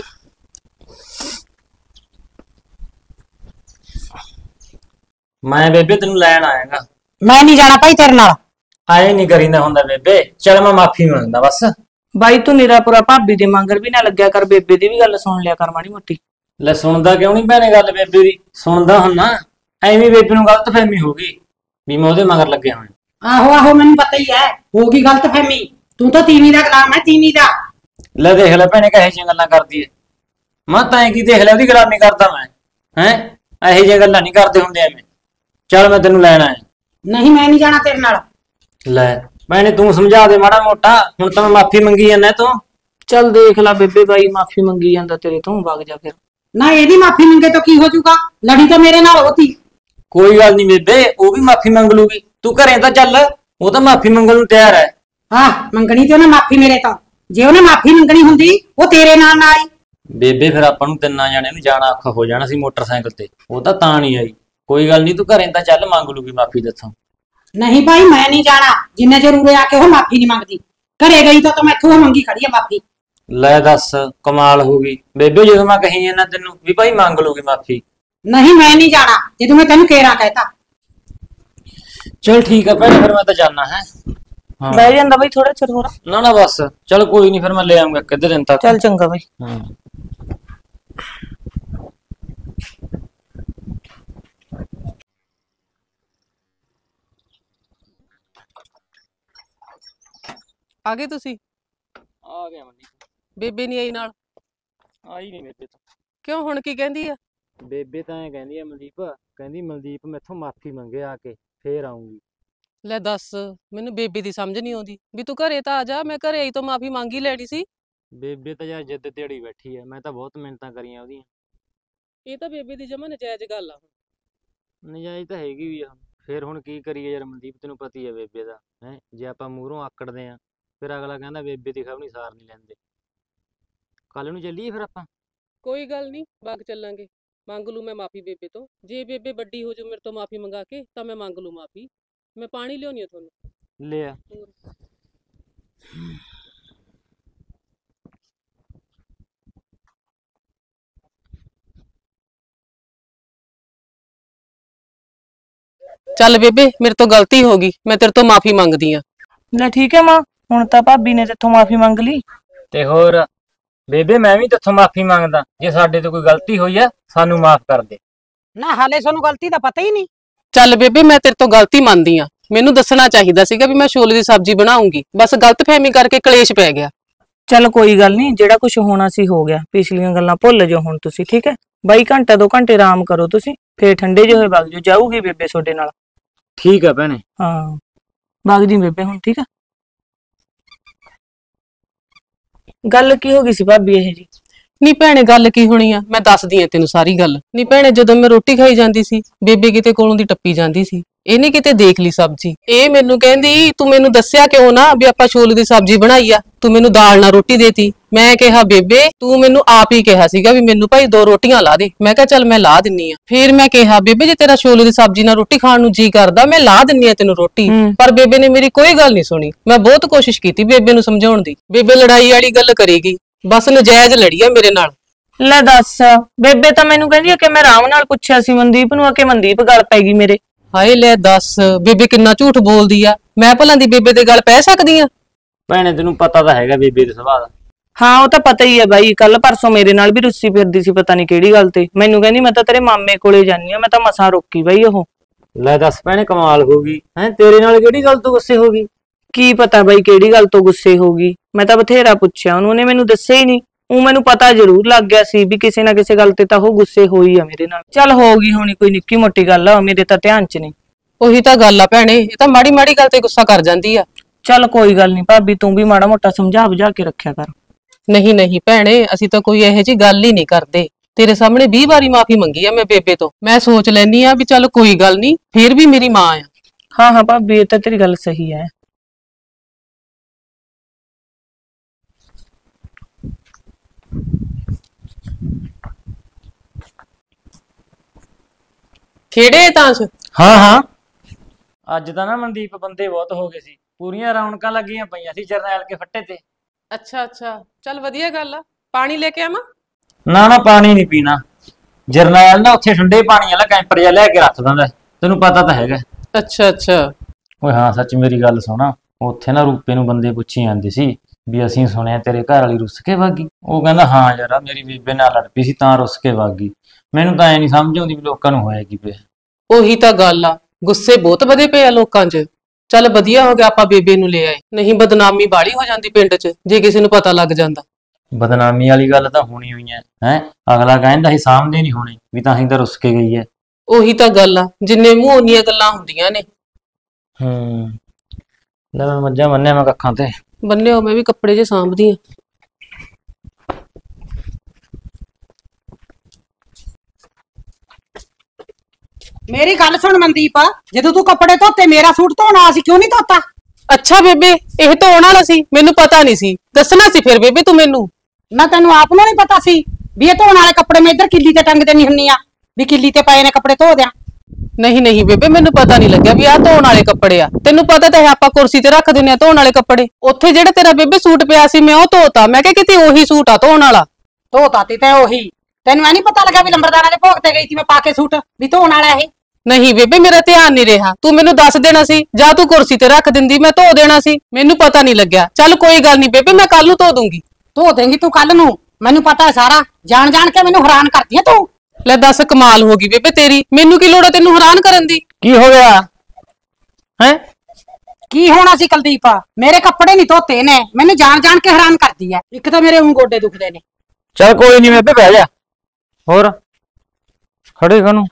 ਮੈਂ ਬੇਬੇ ਤੈਨੂੰ ਲੈਣ ਆਇਆਗਾ। ਮੈਂ ਨਹੀਂ ਜਾਣਾ ਭਾਈ ਤੇਰੇ ਨਾਲ। ਆਏ ਨਹੀਂ ਕਰੀਦਾ ਹੁੰਦਾ ਬੇਬੇ, ਚੱਲ ਮੈਂ ਮਾਫੀ ਮੰਗਦਾ ਬਸ। ਬਾਈ ਤੂੰ ਨਿਰਾਪੁਰਾ ਭਾਬੀ ਦੇ ਮੰਗਰ ਵੀ ਨਾ ਲੱਗਿਆ ਕਰ, ਬੇਬੇ ਦੀ ਵੀ ਗੱਲ ਸੁਣ ਲਿਆ ਕਰ ਮਾੜੀ ਮੋਟੀ। ਲੈ ਸੁਣਦਾ ਕਿਉਂ ਨਹੀਂ ਭੈਣੇ ਗੱਲ ਬੇਬੇ ਦੀ, ਸੁਣਦਾ ਹੁੰਨਾ। ਐਵੇਂ ਬੇਬੇ ਨੂੰ ਗਲਤਫਹਿਮੀ ਹੋ ਗਈ ਵੀ ਮੈਂ ਉਹਦੇ ਮਗਰ ਲੱਗਿਆ ਹੋਇਆ। ਆਹੋ ਆਹੋ, ਮੈਨੂੰ ਪਤਾ ਹੀ ਹੈ, ਹੋ ਗਈ ਗਲਤਫਹਿਮੀ। ਤੂੰ ਤਾਂ ਤੀਵੀਂ ਦਾ ਗੁਲਾਮ ਹੈ, ਤੀਵੀਂ ਦਾ। ਲੈ ਦੇਖ ਲੈ ਭੈਣੇ ਕਹੇ ਜਿਹੀਆਂ ਗੱਲਾਂ ਕਰਦੀ ਐ। ਮੈਂ ਤਾਂ ਐਂ ਕੀ ਦੇਖ ਲਿਆ ਉਹਦੀ ਗੁਲਾਮੀ ਕਰਦਾ ਮੈਂ, ਹੈ ਇਹੋ ਜਿਹੀਆਂ ਗੱਲਾਂ ਨਹੀਂ ਕਰਦੇ ਹੁੰਦੇ ਐਵੇਂ। ਚੱਲ ਮੈਂ ਤੈਨੂੰ ਲੈਣ ਆਇਆ। ਨਹੀਂ, ਮੈਂ ਨਹੀਂ ਜਾਣਾ ਤੇਰੇ ਨਾਲ। ਲੈ ਭੈਣੇ ਤੂੰ ਸਮਝਾ ਦੇ ਮਾੜਾ ਮੋਟਾ, ਹੁਣ ਤਾਂ ਮੈਂ ਮਾਫੀ ਮੰਗੀ ਜਾਂਦਾ ਤੂੰ। ਚੱਲ ਦੇਖ ਲੈ ਬੇਬੇ, ਬਾਈ ਮਾਫੀ ਮੰਗੀ ਜਾਂਦਾ ਤੇਰੇ ਤੋਂ, ਵਗ ਜਾ ਫਿਰ। ਨਾ ਇਹਦੀ ਮਾਫੀ ਮੰਗੇ ਤਾਂ ਕੀ ਹੋ ਜਾਊਗਾ, ਲੜੀ ਤਾਂ ਮੇਰੇ ਨਾਲ ਹੋਤੀ। ਕੋਈ ਗੱਲ ਨਹੀਂ ਬੇਬੇ, ਉਹ ਵੀ ਮਾਫੀ ਮੰਗ ਲੂਗੀ। ਤੂੰ ਘਰੇ ਤਾਂ ਚੱਲ, ਉਹ ਤਾਂ ਮਾਫੀ ਮੰਗਣ ਨੂੰ ਤਿਆਰ ਹੈ। ਆਹ ਮੰਗਣੀ ਤੇ ਉਹਨੇ ਮਾਫੀ ਮੇਰੇ ਤੋਂ, ਜੇ ਉਹਨੇ ਮਾਫੀ ਮੰਗਣੀ ਹੁੰਦੀ ਉਹ ਤੇਰੇ ਨਾਲ ਨਾ ਆਈ। ਬੇਬੇ ਫਿਰ ਆਪਾਂ ਨੂੰ ਤਿੰਨਾਂ ਜਾਣਿਆਂ ਨੂੰ ਜਾਣਾ ਔਖਾ ਹੋ ਜਾਣਾ ਸੀ ਮੋਟਰਸਾਈਕਲ ਤੇ, ਉਹ ਤਾਂ ਨਹੀਂ ਆਈ। ਕੋਈ ਗੱਲ ਨਹੀਂ, ਤੂੰ ਘਰੇ ਤਾਂ ਚੱਲ, ਮੰਗ ਲੂਗੀ ਮਾਫੀ ਦੱਸੋ। ਨਹੀਂ ਭਾਈ, ਮੈਂ ਨਹੀਂ ਜਾਣਾ ਜਿੰਨੇ ਚਿਰ ਉਰੇ ਆ ਕੇ ਉਹ ਮਾਫੀ ਨਹੀਂ ਮੰਗਦੀ। ਘਰੇ ਗਈ ਤਾਂ ਮੈਥੋਂ ਉਹ ਮੰਗੀ ਖੜੀ ਆ ਮਾਫੀ। ਲੈ ਦੱਸ, ਕਮਾਲ ਹੋ ਗਈ ਬੇਬੇ, ਜਦੋਂ ਮੈਂ ਕਹੀ ਜਾਂਦਾ ਤੈਨੂੰ ਵੀ ਭਾਈ ਮੰਗ ਲੂਗੀ ਮਾਫੀ। ਨਹੀਂ, ਮੈਂ ਨਹੀਂ ਜਾਣਾ ਜਦੋਂ ਮੈਂ ਤੈਨੂੰ ਕੇਰਾ ਕਹਿਤਾ। ਚਲ ਠੀਕ ਆ ਭੈਣੇ, ਫਿਰ ਮੈਂ ਤਾਂ ਜਾਣਾ ਹੈ। ਹਾਂ ਬਹਿ ਜਾਂਦਾ ਬਾਈ ਥੋੜਾ ਚਿਰ ਹੋਰ। ਨਾ ਨਾ ਬਸ, ਚਲ ਕੋਈ ਨਹੀਂ, ਫਿਰ ਮੈਂ ਲੈ ਆਉਂਗਾ ਕਿੱਧਰ ਦਿਨ ਤੱਕ। ਚੱਲ ਚੰਗਾ ਬਾਈ। ਹਾਂ ਆ ਗਏ ਤੁਸੀਂ? ਆ ਗਿਆ ਮੰਡੀ। ਬੇਬੇ ਨਹੀਂ ਆਈ ਨਾਲ? ਆਈ ਨਹੀਂ ਬੇਬੇ ਤੋਂ। ਕਿਉਂ, ਹੁਣ ਕੀ ਕਹਿੰਦੀ ਆ? ਬੇਬੇ ਤਾਂ ਐ ਕਹਿੰਦੀ ਆ ਮਨਦੀਪ, ਕਹਿੰਦੀ ਮਨਦੀਪ ਮੈਥੋਂ ਮਾਫੀ ਮੰਗੇ ਆ ਕੇ, ਫੇਰ ਆਉਂਗੀ। ਲੈ ਦੱਸ, ਮੈਨੂੰ ਬੇਬੇ ਦੀ ਸਮਝ ਨਹੀਂ ਆਉਂਦੀ ਵੀ ਤੂੰ ਘਰੇ ਤਾਂ ਆ ਜਾ, ਮੈਂ ਘਰੇ ਆਈ ਤੋਂ ਮਾਫੀ ਮੰਗ ਹੀ ਲੈਣੀ ਸੀ। ਬੇਬੇ ਤਾਂ ਯਾਰ ਜਿੱਦ ਤੇ ਅੜੀ ਬੈਠੀ ਐ, ਮੈਂ ਤਾਂ ਬਹੁਤ ਮਿਹਨਤਾਂ ਕਰੀਆਂ ਉਹਦੀਆਂ। ਇਹ ਤਾਂ ਬੇਬੇ ਦੀ ਜਮਾ ਨਜਾਇਜ਼ ਗੱਲ ਆ। ਨਜਾਇਜ਼ ਤਾਂ ਹੈਗੀ ਵੀ ਆ, ਫੇਰ ਹੁਣ ਕੀ ਕਰੀਏ ਯਾਰ ਮਨਦੀਪ, ਤੈਨੂੰ ਪਤਾ ਹੀ ਆ ਬੇਬੇ ਦਾ ਹੈ, ਜੇ ਆਪਾਂ ਮੂਹਰੋਂ ਆਕੜਦੇ ਆ ਫਿਰ ਅਗਲਾ ਕਹਿੰਦਾ ਬੇਬੇ ਦੀ ਖਬਰ ਨਹੀਂ ਸਾਰ ਨਹੀਂ ਲੈਂਦੇ। ਕੱਲ ਨੂੰ ਚੱਲੀਏ ਫਿਰ ਆਪਾਂ। ਕੋਈ ਗੱਲ ਨਹੀਂ, ਬਾਗ ਚੱਲਾਂਗੇ। ਮੰਗ ਲੂ ਮੈਂ ਮਾਫੀ ਬੇਬੇ ਤੋਂ। ਜੇ ਬੇਬੇ ਵੱਡੀ ਹੋ ਜਾਊ ਮੇਰੇ ਤੋਂ ਮਾਫੀ ਮੰਗਾ ਕੇ ਤਾਂ ਮੈਂ ਮੰਗ ਲੂ ਮਾਫੀ। ਮੈਂ ਪਾਣੀ ਲਿਆਉਣੀ ਆ ਤੁਹਾਨੂੰ। ਲੈ ਆ। ਚੱਲ ਬੇਬੇ, ਮੇਰੇ ਤੋਂ ਗਲਤੀ ਹੋ ਗਈ, ਮੈਂ ਤੇਰੇ ਤੋਂ ਮਾਫੀ ਮੰਗਦੀ ਆ। ਲੈ ਠੀਕ ਹੈ ਮਾਂ, ਹੁਣ ਤਾਂ ਭਾਬੀ ਨੇ ਤੇਥੋਂ ਮਾਫੀ ਮੰਗ ਲਈ। ਤੇ ਹੋਰ ਬੇਬੇ ਮੈਂ ਵੀ ਤੇਥੋਂ ਮਾਫੀ ਮੰਗਦਾ, ਜੇ ਸਾਡੇ ਤੋਂ ਕੋਈ ਗਲਤੀ ਹੋਈ ਆ ਸਾਨੂੰ ਮਾਫ ਕਰ ਦੇ। ਨਾ ਹਾਲੇ ਤੁਹਾਨੂੰ ਗਲਤੀ ਦਾ ਪਤਾ ਹੀ ਨਹੀਂ। ਚੱਲ ਬੇਬੇ, ਮੈਂ ਤੇਰੇ ਤੋਂ ਗਲਤੀ ਮੰਨਦੀ ਆ। ਮੈਨੂੰ ਦੱਸਣਾ ਚਾਹੀਦਾ ਸੀਗਾ ਵੀ ਮੈਂ ਛੋਲੇ ਦੀ ਸਬਜ਼ੀ ਬਣਾਉਂਗੀ, ਬਸ ਗਲਤਫਹਿਮੀ ਕਰਕੇ ਕਲੇਸ਼ ਪੈ ਗਿਆ। ਚੱਲ ਕੋਈ ਗੱਲ ਨਹੀਂ, ਜਿਹੜਾ ਕੁਝ ਹੋਣਾ ਸੀ ਹੋ ਗਿਆ। ਪਿਛਲੀਆਂ ਗੱਲਾਂ ਭੁੱਲ ਜਾਓ ਹੁਣ ਤੁਸੀਂ, ਠੀਕ ਹੈ। 22 ਘੰਟਾ 2 ਘੰਟੇ ਆਰਾਮ ਕਰੋ ਤੁਸੀਂ, ਫੇਰ ਠੰਡੇ ਜਿਹੇ ਹੋਏ ਵਗ ਜਾਓ। ਜਾਊਗੀ ਬੇਬੇ ਤੁਹਾਡੇ ਨਾਲ। ਠੀਕ ਆ ਭੈਣੇ। ਹਾਂ ਵਗ ਜੀ ਬੇਬੇ ਹੁਣ, ਠੀਕ ਆ। ਗੱਲ ਕੀ ਹੋ ਗਈ ਸੀ ਭਾਬੀ ਇਹ ਜੀ? ਨੀ ਭੈਣੇ, ਗੱਲ ਕੀ ਹੋਣੀ ਆ, ਮੈਂ ਦੱਸਦੀ ਆ ਤੈਨੂੰ ਸਾਰੀ ਗੱਲ। ਨੀ ਭੈਣੇ, ਜਦੋਂ ਮੈਂ ਰੋਟੀ ਖਾਈ ਜਾਂਦੀ ਸੀ, ਬੇਬੇ ਕਿਤੇ ਕੋਲੋਂ ਦੀ ਟੱਪੀ ਜਾਂਦੀ ਸੀ। ਇਹਨੇ ਕਿਤੇ ਦੇਖ ਲਈ ਸਬਜ਼ੀ। ਇਹ ਮੈਨੂੰ ਕਹਿੰਦੀ, ਤੂੰ ਮੈਨੂੰ ਦੱਸਿਆ ਕਿਉਂ ਨਾ ਵੀ ਆਪਾਂ ਛੋਲੇ ਦੀ ਸਬਜ਼ੀ ਬਣਾਈ ਆ, ਤੂੰ ਮੈਨੂੰ ਦਾਲ ਨਾਲ ਰੋਟੀ ਦੇਤੀ। ਮੈਂ ਕਿਹਾ ਬੇਬੇ ਤੂੰ ਮੈਨੂੰ ਆਪ ਹੀ ਕਿਹਾ ਸੀਗਾ ਵੀ ਮੈਨੂੰ ਭਾਈ 2 ਰੋਟੀਆਂ ਲਾ ਦੇ। ਮੈਂ ਕਿਹਾ ਚੱਲ ਮੈਂ ਲਾ ਦਿੰਨੀ ਆ। ਫਿਰ ਮੈਂ ਕਿਹਾ ਬੇਬੇ ਜੇ ਤੇਰਾ ਛੋਲੇ ਦੀ ਸਬਜ਼ੀ ਨਾਲ ਰੋਟੀ ਖਾਣ ਨੂੰ ਜੀ ਕਰਦਾ ਮੈਂ ਲਾ ਦਿੰਨੀ ਆ ਤੈਨੂੰ ਰੋਟੀ। ਪਰ ਬੇਬੇ ਨੇ ਮੇਰੀ ਕੋਈ ਗੱਲ ਨਹੀਂ ਸੁਣੀ। ਮੈਂ ਬਹੁਤ ਕੋਸ਼ਿਸ਼ ਕੀਤੀ ਬੇਬੇ ਨੂੰ ਸਮਝਾਉਣ ਦੀ। ਬੇਬੇ ਲੜਾਈ ਵਾਲੀ ਗੱਲ ਕਰੇਗੀ, ਬਸ ਨਜਾਇਜ਼ ਲੜੀ ਆ ਮੇਰੇ ਨਾਲ। ਲੈ ਦੱਸ, ਬੇਬੇ ਤਾਂ ਮੈਨੂੰ ਕਹਿੰਦੀ ਆ ਕਿ ਮੈਂ ਆਰਾਮ ਨਾਲ ਪੁੱਛਿਆ ਸੀ ਮਨਦੀਪ ਨੂੰ, ਆ ਕੇ ਮਨਦੀਪ ਗੱਲ ਪੈ ਗਈ ਮੇਰੇ। ਹਾਏ ਲੈ ਦੱਸ, ਬੇਬੇ ਕਿੰਨਾ ਝੂਠ ਬੋਲਦੀ ਆ। ਮੈਂ ਭਲਾਂ ਦੀ ਬੇਬੇ ਦੇ ਗੱਲ ਪੈ ਸਕਦੀ ਆ? ਭੈਣੇ ਤੈਨੂੰ ਪਤਾ ਤਾਂ ਹੈਗਾ ਬੇਬੇ ਦੇ ਸੁਭਾਅ ਦਾ। ਹਾਂ ਉਹ ਤਾਂ ਪਤਾ ਹੀ ਹੈ ਬਾਈ, ਕੱਲ ਪਰਸੋਂ ਮੇਰੇ ਨਾਲ ਵੀ ਰੁੱਸੀ ਫਿਰਦੀ ਸੀ, ਪਤਾ ਨਹੀਂ ਕਿਹੜੀ ਗੱਲ ਤੇ। ਮੈਨੂੰ ਕਹਿੰਦੀ ਮੈਂ ਤਾਂ ਤੇਰੇ ਮਾਮੇ ਕੋਲੇ ਜਾਨੀ ਆ। ਮੈਂ ਤਾਂ ਮਸਾਂ ਰੋਕੀ ਬਾਈ ਉਹ। ਲੈ ਦੱਸ ਭੈਣੇ, ਕਮਾਲ ਹੋ ਗਈ ਹੈ। ਤੇਰੇ ਨਾਲ ਕਿਹੜੀ ਗੱਲ ਤੋਂ ਗੁੱਸੇ ਹੋ ਗਈ? ਕੀ ਪਤਾ ਬਾਈ ਕਿਹੜੀ ਗੱਲ ਤੋਂ ਗੁੱਸੇ ਹੋ ਗਈ। ਮੈਂ ਤਾਂ ਬਥੇਰਾ ਪੁੱਛਿਆ ਉਹਨੇ ਮੈਨੂੰ ਦੱਸਿਆ ਹੀ ਨਹੀਂ। ਉਹ ਮੈਨੂੰ ਪਤਾ ਜ਼ਰੂਰ ਲੱਗ ਗਿਆ ਸੀ ਵੀ ਕਿਸੇ ਨਾ ਕਿਸੇ ਗੱਲ ਤੇ ਤਾਂ ਉਹ ਗੁੱਸੇ ਹੋਈ ਆ ਮੇਰੇ ਨਾਲ। ਚੱਲ ਹੋ ਗਈ ਹੋਣੀ ਕੋਈ ਨਿੱਕੀ ਮੋਟੀ ਗੱਲ ਆ, ਮੇਰੇ ਤਾਂ ਧਿਆਨ 'ਚ ਨਹੀਂ। ਉਹੀ ਤਾਂ ਗੱਲ ਆ ਭੈਣੇ, ਇਹ ਤਾਂ ਮਾੜੀ ਮਾੜੀ ਗੱਲ ਤੇ ਗੁੱਸਾ ਕਰ ਜਾਂਦੀ ਆ। ਚੱਲ ਕੋਈ ਗੱਲ ਨਹੀਂ ਭਾਬੀ, ਤੂੰ ਵੀ ਮਾੜਾ ਮੋਟਾ ਸਮਝਾ ਬੁਝਾ ਕੇ ਰੱਖਿਆ ਕਰ। ਨਹੀਂ ਨਹੀਂ ਭੈਣੇ, ਅਸੀਂ ਤਾਂ ਕੋਈ ਇਹੋ ਜਿਹੀ ਗੱਲ ਹੀ ਨਹੀਂ ਕਰਦੇ। ਤੇਰੇ ਸਾਹਮਣੇ 20 ਵਾਰੀ ਮਾਫੀ ਮੰਗੀ ਆ ਮੈਂ ਬੇਬੇ ਤੋਂ। ਮੈਂ ਸੋਚ ਲੈਨੀ ਆ ਵੀ ਚੱਲ ਕੋਈ ਗੱਲ ਨਹੀਂ, ਫੇਰ ਵੀ ਮੇਰੀ ਮਾਂ ਆ। ਹਾਂ ਹਾਂ ਭਾਬੀ, ਇਹ ਤਾਂ ਤੇਰੀ ਗੱਲ ਸਹੀ ਹੈ। ਖੇੜੇ ਤਾਂਸ਼? ਹਾਂ ਹਾਂ, ਅੱਜ ਤਾਂ ਨਾ ਮਨਦੀਪ ਬੰਦੇ ਬਹੁਤ ਹੋ ਗਏ ਸੀ, ਪੂਰੀਆਂ ਰੌਣਕਾਂ ਲੱਗੀਆਂ ਪਈਆਂ ਸੀ ਜਰਨੈਲ ਕੇ ਫੱਟੇ ਤੇ। ਅੱਛਾ ਅੱਛਾ, ਚੱਲ ਵਧੀਆ ਗੱਲ ਆ। ਪਾਣੀ ਲੈ ਕੇ ਆਵਾਂ? ਨਾ ਨਾ ਪਾਣੀ ਨਹੀਂ ਪੀਣਾ। ਜਰਨੈਲ ਨਾ ਉੱਥੇ ਠੰਡੇ ਪਾਣੀ ਵਾਲਾ ਕੈਂਪਰ ਜਿਹਾ ਲੈ ਕੇ ਰੱਖ ਦਿੰਦਾ, ਤੈਨੂੰ ਪਤਾ ਤਾਂ ਹੈਗਾ। ਅੱਛਾ ਅੱਛਾ। ਓਏ ਹਾਂ ਸੱਚ, ਮੇਰੀ ਗੱਲ ਸੁਣਾ। ਉੱਥੇ ਨਾ ਰੂਪੇ ਨੂੰ ਬੰਦੇ ਪੁੱਛੀ ਜਾਂਦੇ ਸੀ ਵੀ ਅਸੀਂ ਸੁਣਿਆ ਤੇਰੇ ਘਰ ਵਾਲੀ ਰੁੱਸ ਕੇ ਵਾਗੀ। ਉਹ ਕਹਿੰਦਾ ਹਾਂ ਯਾਰ, ਮੇਰੀ ਬੇਬੇ ਨਾਲ ਲੜ ਪਈ ਸੀ ਤਾਂ ਰੁੱਸ ਕੇ ਵਾਗੀ। ਮੈਨੂੰ ਤਾਂ ਐ ਨਹੀਂ ਸਮਝ ਆਉਂਦੀ ਵੀ ਲੋਕਾਂ ਨੂੰ ਹੋਇਆ ਕੀ ਪਿਆ। ਉਹੀ ਤਾਂ ਗੱਲ ਆ, ਗੁੱਸੇ ਬਹੁਤ ਵਧੇ ਪਏ ਆ ਲੋਕਾਂ 'ਚ। ਚੱਲ ਵਧੀਆ ਹੋ ਗਿਆ ਆਪਾਂ ਬੇਬੇ ਨੂੰ ਲੈ ਆਏ, ਨਹੀਂ ਬਦਨਾਮੀ ਬਾਲੀ ਹੋ ਜਾਂਦੀ ਪਿੰਡ 'ਚ ਜੇ ਕਿਸੇ ਨੂੰ ਪਤਾ ਲੱਗ ਜਾਂਦਾ। ਬਦਨਾਮੀ ਵਾਲੀ ਗੱਲ ਤਾਂ ਹੋਣੀ ਹੋਈ ਹੈ। ਅਗਲਾ ਕਹਿੰਦਾ ਸੀ ਸਾਹਮਣੇ ਨਹੀਂ ਹੋਣੀ ਵੀ ਤਾਂ ਅਸੀਂ ਤਾਂ ਰੁੱਸ ਕੇ ਗਈ ਹੈ। ਉਹੀ ਤਾਂ ਗੱਲ ਆ, ਜਿੰਨੇ ਮੂੰਹ ਓਨੀਆਂ ਗੱਲਾਂ ਹੁੰਦੀਆਂ ਨੇ। ਲੈ ਮੈਂ ਮੱਝਾਂ ਬੰਨਿਆ ਮੈਂ ਕੱਖਾਂ ਤੇ। ਬੰਨਿਓ, ਮੈਂ ਵੀ ਕੱਪੜੇ ਜੇ ਸਾਂਭਦੀ ਆ। ਮੇਰੀ ਗੱਲ ਸੁਣ ਮਨਦੀਪ, ਜਦੋਂ ਤੂੰ ਕੱਪੜੇ ਧੋਤੇ ਮੇਰਾ ਸੂਟ ਧੋਣਾ ਸੀ, ਕਿਉਂ ਨਹੀਂ ਧੋਤਾ? ਅੱਛਾ ਬੇਬੇ, ਇਹ ਧੋਣ ਵਾਲਾ ਸੀ, ਮੈਨੂੰ ਪਤਾ ਨਹੀਂ ਸੀ। ਦੱਸਣਾ ਸੀ ਫਿਰ ਬੇਬੇ ਤੂੰ ਮੈਨੂੰ। ਨਾ ਤੈਨੂੰ ਆਪ ਨੂੰ ਨਹੀਂ ਪਤਾ ਸੀ ਵੀ ਇਹ ਧੋਣ ਵਾਲੇ ਕੱਪੜੇ ਮੈਂ ਇੱਧਰ ਕਿੱਲੀ ਤੇ ਟੰਗਦੇ ਨਹੀਂ ਹੁੰਨੀ ਆ, ਵੀ ਕਿੱਲੀ ਤੇ ਪਏ ਨੇ ਕੱਪੜੇ ਧੋ ਦਿਆਂ? ਨਹੀਂ ਨਹੀਂ ਬੇਬੇ, ਮੈਨੂੰ ਪਤਾ ਨਹੀਂ ਲੱਗਿਆ ਵੀ ਆਹ ਧੋਣ ਵਾਲੇ ਕੱਪੜੇ ਆ। ਤੈਨੂੰ ਪਤਾ ਤਾਂ ਹੈ ਆਪਾਂ ਕੁਰਸੀ ਤੇ ਰੱਖ ਦਿੰਨੇ ਆ ਧੋਣ ਵਾਲੇ ਕੱਪੜੇ। ਉੱਥੇ ਜਿਹੜਾ ਤੇਰਾ ਬੇਬੇ ਸੂਟ ਪਿਆ ਸੀ ਮੈਂ ਉਹ ਧੋਤਾ। ਮੈਂ ਕਿਹਾ ਕਿਤੇ ਉਹੀ ਸੂਟ ਆ ਧੋਣ ਵਾਲਾ। ਧੋਤਾ ਤੇ ਉਹੀ, ਤੈਨੂੰ ਐ ਨਹੀਂ ਪਤਾ ਲੱਗਾ ਵੀ ਲੰਬਰਦਾਰਾਂ ਦੇ ਭੋਗ ਤੇ ਗਈ ਸੀ ਮੈਂ ਪਾ ਕੇ ਸੂਟ, ਵੀ ਧੋਣ ਵਾਲਾ ਇਹ? ਨਹੀਂ ਬੇਬੇ, ਮੇਰਾ ਧਿਆਨ ਨਹੀਂ ਰਿਹਾ। ਤੂੰ ਮੈਨੂੰ ਦੱਸ ਦੇਣਾ ਸੀ, ਜਾਂ ਤੂੰ ਕੁਰਸੀ ਤੇ ਰੱਖ ਦਿੰਦੀ, ਮੈਂ ਧੋ ਦੇਣਾ ਸੀ। ਮੈਨੂੰ ਪਤਾ ਨਹੀਂ ਲੱਗਿਆ। ਚੱਲ ਕੋਈ ਗੱਲ ਨਹੀਂ ਬੇਬੇ, ਮੈਂ ਕੱਲ ਨੂੰ ਧੋ ਦੂੰਗੀ। ਧੋ ਦੇਂਗੀ ਤੂੰ ਕੱਲ ਨੂੰ, ਮੈਨੂੰ ਪਤਾ ਹੈ ਸਾਰਾ। ਜਾਣ ਜਾਣ ਕੇ ਮੈਨੂੰ ਹੈਰਾਨ ਕਰਦੀ ਐ ਤੂੰ। ਲੈ ਦੱਸ, ਕਮਾਲ ਹੋ ਗਈ ਬੇਬੇ ਤੇਰੀ। ਮੈਨੂੰ ਕੀ ਲੋੜ ਹੈ ਤੈਨੂੰ ਹੈਰਾਨ ਕਰਨ ਦੀ? ਕੀ ਹੋ ਗਿਆ ਹੈ? ਕੀ ਹੋਣਾ ਸੀ ਕੁਲਦੀਪ? ਮੇਰੇ ਕੱਪੜੇ ਨਹੀਂ ਧੋਤੇ ਨੇ, ਮੈਨੂੰ ਜਾਣ ਜਾਣ ਕੇ ਹੈਰਾਨ ਕਰਦੀ ਐ। ਇੱਕ ਤਾਂ ਮੇਰੇ ਗੋਡੇ ਦੁਖਦੇ ਨੇ। ਚਲ ਕੋਈ ਨਹੀਂ ਬੇਬੇ, ਬਹਿ ਜਾ। ਹੋਰ ਖੜੇ ਕਾਨੂੰ?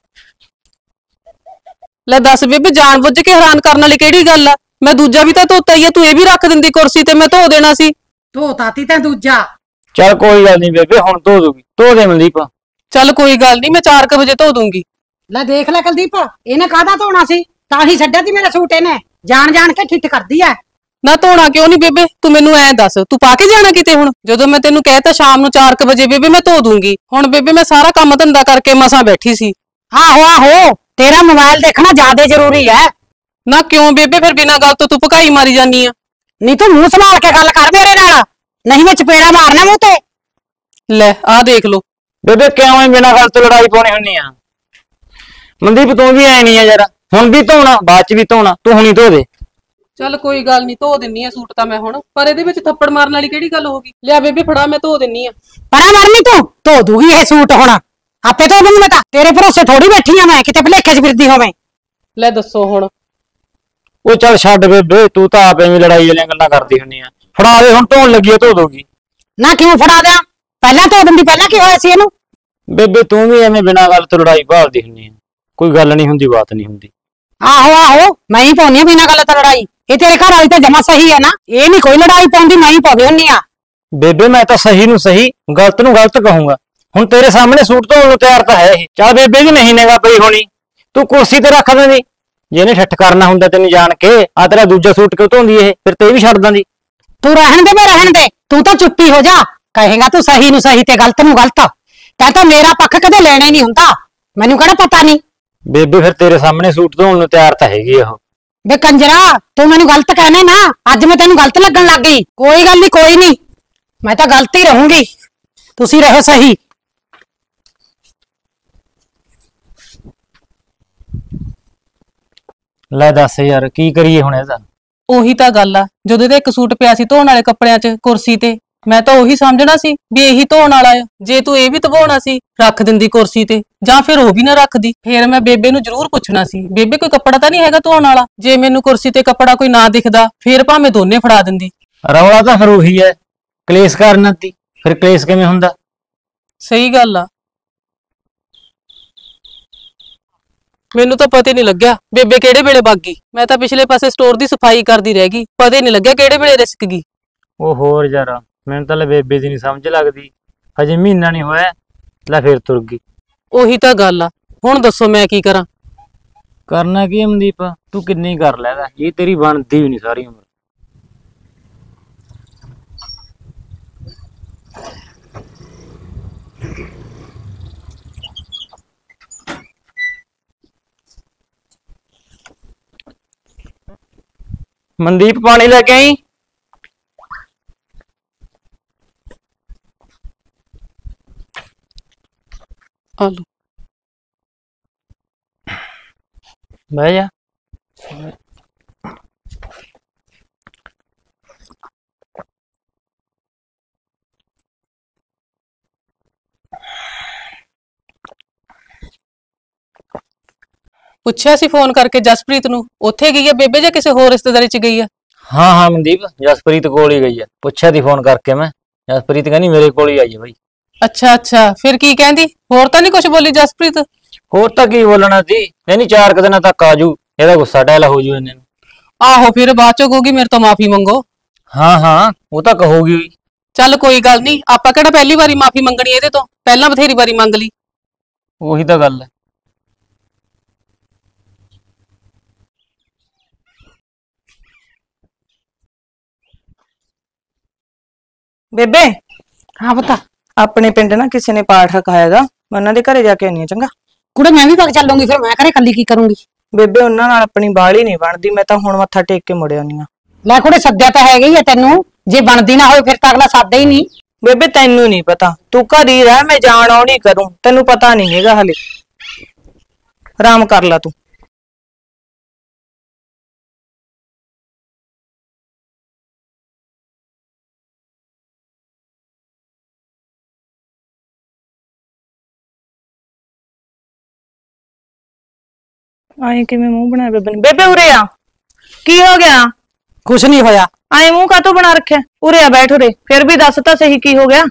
ਲੈ ਦੱਸ ਬੇਬੇ, ਜਾਣ ਬੁੱਝ ਕੇ ਹੈਰਾਨ ਕਰਨ ਵਾਲੀ ਕਿਹੜੀ ਗੱਲ ਆ? ਮੈਂ ਦੂਜਾ ਵੀ ਤਾਂ ਧੋਤਾ ਹੀ ਆ, ਤੂੰ ਇਹ ਵੀ ਰੱਖ ਦਿੰਦੀ ਕੁਰਸੀ ਤੇ, ਮੈਂ ਧੋ ਦੇਣਾ ਸੀ। ਧੋਤਾ ਤੀ ਤੈਂ ਦੂਜਾ। ਚਲ ਕੋਈ ਗੱਲ ਨਹੀਂ ਬੇਬੇ, ਹੁਣ ਧੋ ਦੂਗੀ। ਧੋ ਦੇ ਮਨਦੀਪ। ਚੱਲ ਕੋਈ ਗੱਲ ਨਹੀਂ, ਮੈਂ 4 ਵਜੇ ਧੋ ਦੂੰਗੀ। ਲੈ ਦੇਖ ਲੈ ਕੁਲਦੀਪ, ਇਹਨੇ ਕਾਹਦਾ ਧੋਣਾ ਸੀ? ਤਾਂ ਹੀ ਛੱਡਿਆ ਤੀ ਮੇਰਾ ਸੂਟ ਇਹਨੇ। ਜਾਣ ਜਾਣ ਕੇ ਠਿੱਠ ਕਰਦੀ ਐ। ਨਾ ਧੋਣਾ ਕਿਉਂ ਨਹੀਂ ਬੇਬੇ, ਤੂੰ ਮੈਨੂੰ ਐਂ ਦੱਸ, ਤੂੰ ਪਾ ਕੇ ਜਾਣਾ ਕਿਤੇ ਹੁਣ? ਜਦੋਂ ਮੈਂ ਤੈਨੂੰ ਕਹਿਤਾ ਸ਼ਾਮ ਨੂੰ 4 ਵਜੇ ਬੇਬੇ ਮੈਂ ਧੋ ਦੂੰਗੀ। ਹੁਣ ਬੇਬੇ ਮੈਂ ਸਾਰਾ ਕੰਮ ਧੰਦਾ ਕਰਕੇ ਮਸਾਂ ਬੈਠੀ ਸੀ। ਆਹੋ ਆਹੋ, ਤੇਰਾ ਮੋਬਾਈਲ ਦੇਖਣਾ ਜ਼ਿਆਦਾ ਜ਼ਰੂਰੀ ਹੈ। ਨਾ ਕਿਉਂ ਬੇਬੇ, ਫਿਰ ਬਿਨਾਂ ਗੱਲ ਤੋਂ ਤੂੰ ਭਕਾਈ ਮਾਰੀ ਜਾਨੀ ਆ। ਨਹੀਂ ਤੂੰ ਮੂੰਹ ਸੰਭਾਲ ਕੇ ਗੱਲ ਕਰ ਮੇਰੇ ਨਾਲ, ਨਹੀਂ ਮੈਂ ਚਪੇੜਾ ਮਾਰਨਾ ਮੂੰਹ ਤੇ। ਲੈ ਆਹ ਦੇਖ ਲੋ। ਬੇਬੇ ਕਿਉਂ ਐ ਬਿਨਾਂ ਗੱਲ ਤੋਂ ਲੜਾਈ ਪਾਉਣੀ ਹੁੰਨੀ ਆ? ਮਨਦੀਪ ਤੂੰ ਵੀ ਐ ਨਹੀਂ ਆ ਯਾਰ, ਹੁਣ ਵੀ ਧੋਣਾ ਬਾਅਦ ਚ ਵੀ ਧੋਣਾ, ਤੂੰ ਹੁਣੀ ਧੋ ਦੇ। ਚੱਲ ਕੋਈ ਗੱਲ ਨਹੀਂ, ਧੋ ਦਿੰਨੀ ਆ ਸੂਟ ਤਾਂ ਮੈਂ ਹੁਣ, ਪਰ ਇਹਦੇ ਵਿੱਚ ਥੱਪੜ ਮਾਰਨ ਵਾਲੀ ਕਿਹੜੀ ਗੱਲ ਹੋ ਗਈ? ਲਿਆ ਬੇਬੇ ਫੜਾ, ਮੈਂ ਧੋ ਦਿੰਨੀ ਆ। ਪਰਾਂ ਮਰਨੀ ਤੂੰ, ਧੋ ਦੂਗੀ ਇਹ ਸੂਟ ਹੁਣ ਆਪੇ ਧੋ ਦੂੰਗੀ ਮੈਂ ਤਾਂ। ਤੇਰੇ ਭਰੋਸੇ ਥੋੜੀ ਬੈਠੀ ਆ ਮੈਂ, ਕਿਤੇ ਭੁਲੇਖੇ 'ਚ ਫਿਰਦੀ ਹੋਵੇਂ। ਲੈ ਦੱਸੋ ਹੁਣ। ਉਹ ਚੱਲ ਛੱਡ ਬੇਬੇ, ਤੂੰ ਤਾਂ ਆਪੇ ਵੀ ਲੜਾਈ ਵਾਲੀਆਂ ਗੱਲਾਂ ਕਰਦੀ ਹੁੰਨੀ ਆ। ਫੜਾ ਦੇ, ਹੁਣ ਧੋਣ ਲੱਗੀ ਆ, ਧੋ ਦੋਗੀ। ਨਾ ਕਿਉਂ ਫੜਾ ਦਿਆਂ, ਪਹਿਲਾਂ ਧੋ ਦਿੰਦੀ, ਪਹਿਲਾਂ ਕੀ ਹੋਇਆ ਸੀ ਇਹਨੂੰ? ਬੇਬੇ ਤੂੰ ਵੀ ਐਵੇਂ ਬਿਨਾਂ ਗੱਲ ਤੋਂ ਲੜਾਈ ਭਾਲਦੀ ਹੁੰਨੀ ਆ, ਕੋਈ ਗੱਲ ਨਹੀਂ ਹੁੰਦੀ, ਬਾਤ ਨਹੀਂ ਹੁੰਦੀ। ਆਹੋ ਆਹੋ, ਮੈਂ ਹੀ ਪਾਉਣੀ ਆ ਬਿਨਾਂ ਗੱਲ ਤੋਂ ਲੜਾਈ। ਇਹ ਤੇਰੇ ਘਰ ਵਾਲੀ ਤਾਂ ਜਮਾ ਸਹੀ ਹੈ ਨਾ, ਇਹ ਨਹੀਂ ਕੋਈ ਲੜਾਈ ਪਾਉਂਦੀ, ਮੈਂ ਹੀ ਪਾਉਂਦੀ ਹੁੰਨੀ ਆ। ਬੇਬੇ ਮੈਂ ਤਾਂ ਸਹੀ ਨੂੰ ਸਹੀ, ਗਲਤ ਨੂੰ ਗਲਤ ਕਹੂੰਗਾ। ਹੁਣ ਤੇਰੇ ਸਾਹਮਣੇ ਸੂਟ ਧੋਣ ਨੂੰ ਤਿਆਰ ਤਾਂ ਹੈ ਇਹ। ਚੱਲ ਬੇਬੇ ਵੀ ਨਹੀਂ ਨੇਗਾ ਪਈ ਹੋਣੀ, ਤੂੰ ਕੁਰਸੀ ਤੇ ਰੱਖ ਦਿੰਦੀ। ਜੇ ਇਹਨੇ ਠੱਠ ਕਰਨਾ ਹੁੰਦਾ ਤੈਨੂੰ ਜਾਣ ਕੇ, ਆ ਤੇਰਾ ਦੂਜਾ ਸੂਟ ਕਿਉਂ ਧੋਂਦੀ ਇਹ, ਫਿਰ ਤੇ ਵੀ ਛੱਡ ਦਿੰਦੀ। ਤੂੰ ਰਹਿਣ ਦੇ ਮੈਂ ਰਹਿਣ ਦੇ, ਤੂੰ ਤਾਂ ਚੁੱਪੀ ਹੋ ਜਾ। ਕਹੇਗਾ ਤੂੰ ਸਹੀ ਨੂੰ ਸਹੀ ਤੇ ਗਲਤ ਨੂੰ ਗਲਤ, ਤੈਂ ਤਾਂ ਮੇਰਾ ਪੱਖ ਕਦੇ ਲੈਣਾ ਹੀ ਨਹੀਂ ਹੁੰਦਾ, ਮੈਨੂੰ ਕਿਹੜਾ ਪਤਾ ਨਹੀਂ। ਬੇਬੇ ਫਿਰ ਤੇਰੇ ਸਾਹਮਣੇ ਸੂਟ ਧੋਣ ਨੂੰ ਤਿਆਰ ਤਾਂ ਹੈਗੀ ਉਹ। ਬੇ ਕੰਜਰਾ, ਤੂੰ ਮੈਨੂੰ ਗਲਤ ਕਹਿਨੇ ਨਾ, ਅੱਜ ਮੈਂ ਤੈਨੂੰ ਗਲਤ ਲੱਗਣ ਲੱਗ ਗਈ। ਕੋਈ ਗੱਲ ਨਹੀਂ, ਕੋਈ ਨਹੀਂ, ਮੈਂ ਤਾਂ ਗਲਤ ਹੀ ਰਹੂੰਗੀ, ਤੁਸੀਂ ਰਹੋ ਸਹੀ। ਲੈ ਦੱਸ ਯਾਰ ਕੀ ਕਰੀਏ ਹੁਣ ਇਹਦਾ? ਉਹੀ ਤਾਂ ਗੱਲ ਆ, ਜਦੋਂ ਇਹਦੇ ਇੱਕ ਸੂਟ ਪਿਆ ਸੀ ਧੋਣ ਵਾਲੇ ਕੱਪੜਿਆਂ 'ਚ ਕੁਰਸੀ ਤੇ, ਮੈਂ ਤਾਂ ਉਹੀ ਸਮਝਣਾ ਸੀ ਵੀ ਇਹੀ ਧੋਣ ਵਾਲਾ ਆ। ਜੇ ਤੂੰ ਇਹ ਵੀ ਧਵਾਉਣਾ ਸੀ, ਰੱਖ ਦਿੰਦੀ ਕੁਰਸੀ ਤੇ, ਜਾਂ ਫਿਰ ਉਹ ਵੀ ਨਾ ਰੱਖਦੀ। ਫੇਰ ਮੈਂ ਬੇਬੇ ਨੂੰ ਜ਼ਰੂਰ ਪੁੱਛਣਾ ਸੀ, ਬੇਬੇ ਕੋਈ ਕੱਪੜਾ ਤਾਂ ਨਹੀਂ ਹੈਗਾ ਧੋਣ ਵਾਲਾ? ਜੇ ਮੈਨੂੰ ਕੁਰਸੀ ਤੇ ਕੱਪੜਾ ਕੋਈ ਨਾ ਦਿਖਦਾ, ਫੇਰ ਭਾਵੇਂ ਦੋਨੇ ਫੜਾ ਦਿੰਦੀ। ਰੌਲਾ ਤਾਂ ਫਿਰ ਉਹੀ ਹੈ, ਕਲੇਸ਼ ਕਰਨਾ ਤੀ। ਫਿਰ ਕਲੇਸ਼ ਕਿਵੇਂ ਹੁੰਦਾ? ਸਹੀ ਗੱਲ ਆ, ਮੈਨੂੰ ਤਾਂ ਪਤਾ ਹੀ ਨਹੀਂ ਲੱਗਿਆ ਬੇਬੇ ਕਿਹੜੇ ਵੇਲੇ ਵਗ ਗਈ। ਮੈਂ ਤਾਂ ਪਿਛਲੇ ਪਾਸੇ ਸਟੋਰ ਦੀ ਸਫਾਈ ਕਰਦੀ ਰਹਿ ਗਈ, ਪਤਾ ਹੀ ਨਹੀਂ ਲੱਗਿਆ ਕਿਹੜੇ ਵੇਲੇ ਰਿਸਕ ਗਈ। ਉਹ ਹੋਰ ਯਾਰ, ਮੈਨੂੰ ਤਾਂ ਲੈ ਬੇਬੇ ਦੀ ਨਹੀਂ ਸਮਝ ਲੱਗਦੀ, ਹਜੇ ਮਹੀਨਾ ਨਹੀਂ ਹੋਇਆ ਲੈ ਫਿਰ ਤੁਰ ਗਈ। ਉਹੀ ਤਾਂ ਗੱਲ ਆ, ਹੁਣ ਦੱਸੋ ਮੈਂ ਕੀ ਕਰਾਂ? ਕਰਨਾ ਕੀ ਹੈ ਮਨਦੀਪ, ਤੂੰ ਕਿੰਨੀ ਕਰ ਲੈਦਾ, ਇਹ ਤੇਰੀ ਬਣਦੀ ਵੀ ਨਹੀਂ ਸਾਰੀ ਉਮਰ। ਮਨਦੀਪ ਪਾਣੀ ਲੈ ਕੇ ਆਈ। ਆਲੂ ਬਹਿ ਜਾ। ਪੁੱਛਿਆ ਸੀ ਫੋਨ ਕਰਕੇ ਜਸਪ੍ਰੀਤ ਨੂੰ, ਉੱਥੇ ਗਈ ਆ ਬੇਬੇ ਜਾਂ ਕਿਸੇ ਹੋਰ ਰਿਸ਼ਤੇਦਾਰੀ 'ਚ ਗਈ ਆ? ਹਾਂ ਹਾਂ ਮਨਦੀਪ, ਜਸਪ੍ਰੀਤ ਕੋਲ ਹੀ ਗਈ ਆ, ਪੁੱਛਿਆ ਦੀ ਫੋਨ ਕਰਕੇ ਮੈਂ। ਜਸਪ੍ਰੀਤ ਕਹਿੰਦੀ ਮੇਰੇ ਕੋਲ ਹੀ ਆਈ ਹੈ ਬਾਈ। ਅੱਛਾ ਅੱਛਾ, ਫਿਰ ਕੀ ਕਹਿੰਦੀ? ਹੋਰ ਤਾਂ ਨਹੀਂ ਕੁਝ ਬੋਲੀ ਜਸਪ੍ਰੀਤ? ਹੋਰ ਤਾਂ ਕੀ ਬੋਲਣਾ ਸੀ, ਕਹਿੰਦੀ 4 ਦਿਨਾਂ ਤੱਕ ਆਜੂ, ਇਹਦਾ ਗੁੱਸਾ ਟੈਲਾ ਹੋ ਜੂ ਇਹਨੇ ਨੂੰ। ਆਹੋ, ਫਿਰ ਬਾਅਦ ਚੋਂ ਕਹੂਗੀ ਮੇਰੇ ਤੋਂ ਮਾਫੀ ਮੰਗੋ। ਹਾਂ ਹਾਂ, ਉਹ ਤਾਂ ਕਹੂਗੀ। ਚੱਲ ਕੋਈ ਗੱਲ ਨਹੀਂ, ਆਪਾਂ ਕਿਹੜਾ ਪਹਿਲੀ ਵਾਰੀ ਮਾਫੀ ਮੰਗਣੀ ਇਹਦੇ ਤੋਂ, ਪਹਿਲਾਂ ਬਥੇਰੀ ਵਾਰੀ ਮੰਗ ਲਈ। ਉਹੀ ਤਾਂ ਗੱਲ ਹੈ। ਬੇਬੇ ਹਾਂ ਪਤਾ। ਆਪਣੇ ਪਿੰਡ ਨਾ ਕਿਸੇ ਨੇ ਪਾਠ ਰਖਾਇਆਗਾ, ਮੈਂ ਉਹਨਾਂ ਦੇ ਘਰੇ ਜਾ ਕੇ ਆਉਣੀ ਆ। ਚੰਗਾ ਕੁੜੇ, ਮੈਂ ਵੀ ਵਗ ਚੱਲੂੰਗੀ, ਫਿਰ ਮੈਂ ਘਰੇ ਕੱਲੀ ਕੀ ਕਰੂੰਗੀ? ਬੇਬੇ ਉਹਨਾਂ ਨਾਲ ਆਪਣੀ ਬਾਲੀ ਨਹੀਂ ਬਣਦੀ, ਮੈਂ ਤਾਂ ਹੁਣ ਮੱਥਾ ਟੇਕ ਕੇ ਮੁੜ ਆਉਣੀ ਆ। ਲੈ ਕੁੜੇ, ਸੱਦਿਆ ਤਾਂ ਹੈਗਾ ਹੀ ਆ ਤੈਨੂੰ, ਜੇ ਬਣਦੀ ਨਾ ਹੋਵੇ ਫਿਰ ਤਾਂ ਅਗਲਾ ਸਾਦਾ ਹੀ ਨਹੀਂ। ਬੇਬੇ ਤੈਨੂੰ ਨਹੀਂ ਪਤਾ, ਤੂੰ ਘਰ ਹੀ ਰਹਿ, ਮੈਂ ਜਾਣ ਆਉਣੀ ਕਰੂੰ, ਤੈਨੂੰ ਪਤਾ ਨਹੀਂ ਹੈਗਾ ਹਲੇ। ਆਰਾਮ ਕਰ ਲੈ ਤੂੰ। ਆਏ ਕਿਵੇਂ ਮੂੰਹ ਬਣਾਇਆ ਬੇਬੇ ਨੇ? ਬੇਬੇ ਉਰੇ ਆ, ਕੀ ਹੋ ਗਿਆ? ਕੁਛ ਨਹੀਂ ਹੋਇਆ। ਆਏ ਮੂੰਹ ਕਾਤੋਂ ਬਣਾ ਰੱਖਿਆ? ਉਰੇ ਆ, ਬੈਠ ਉਰੇ, ਫਿਰ ਵੀ ਦੱਸ ਤਾਂ ਸਹੀ ਕੀ ਹੋ ਗਿਆ?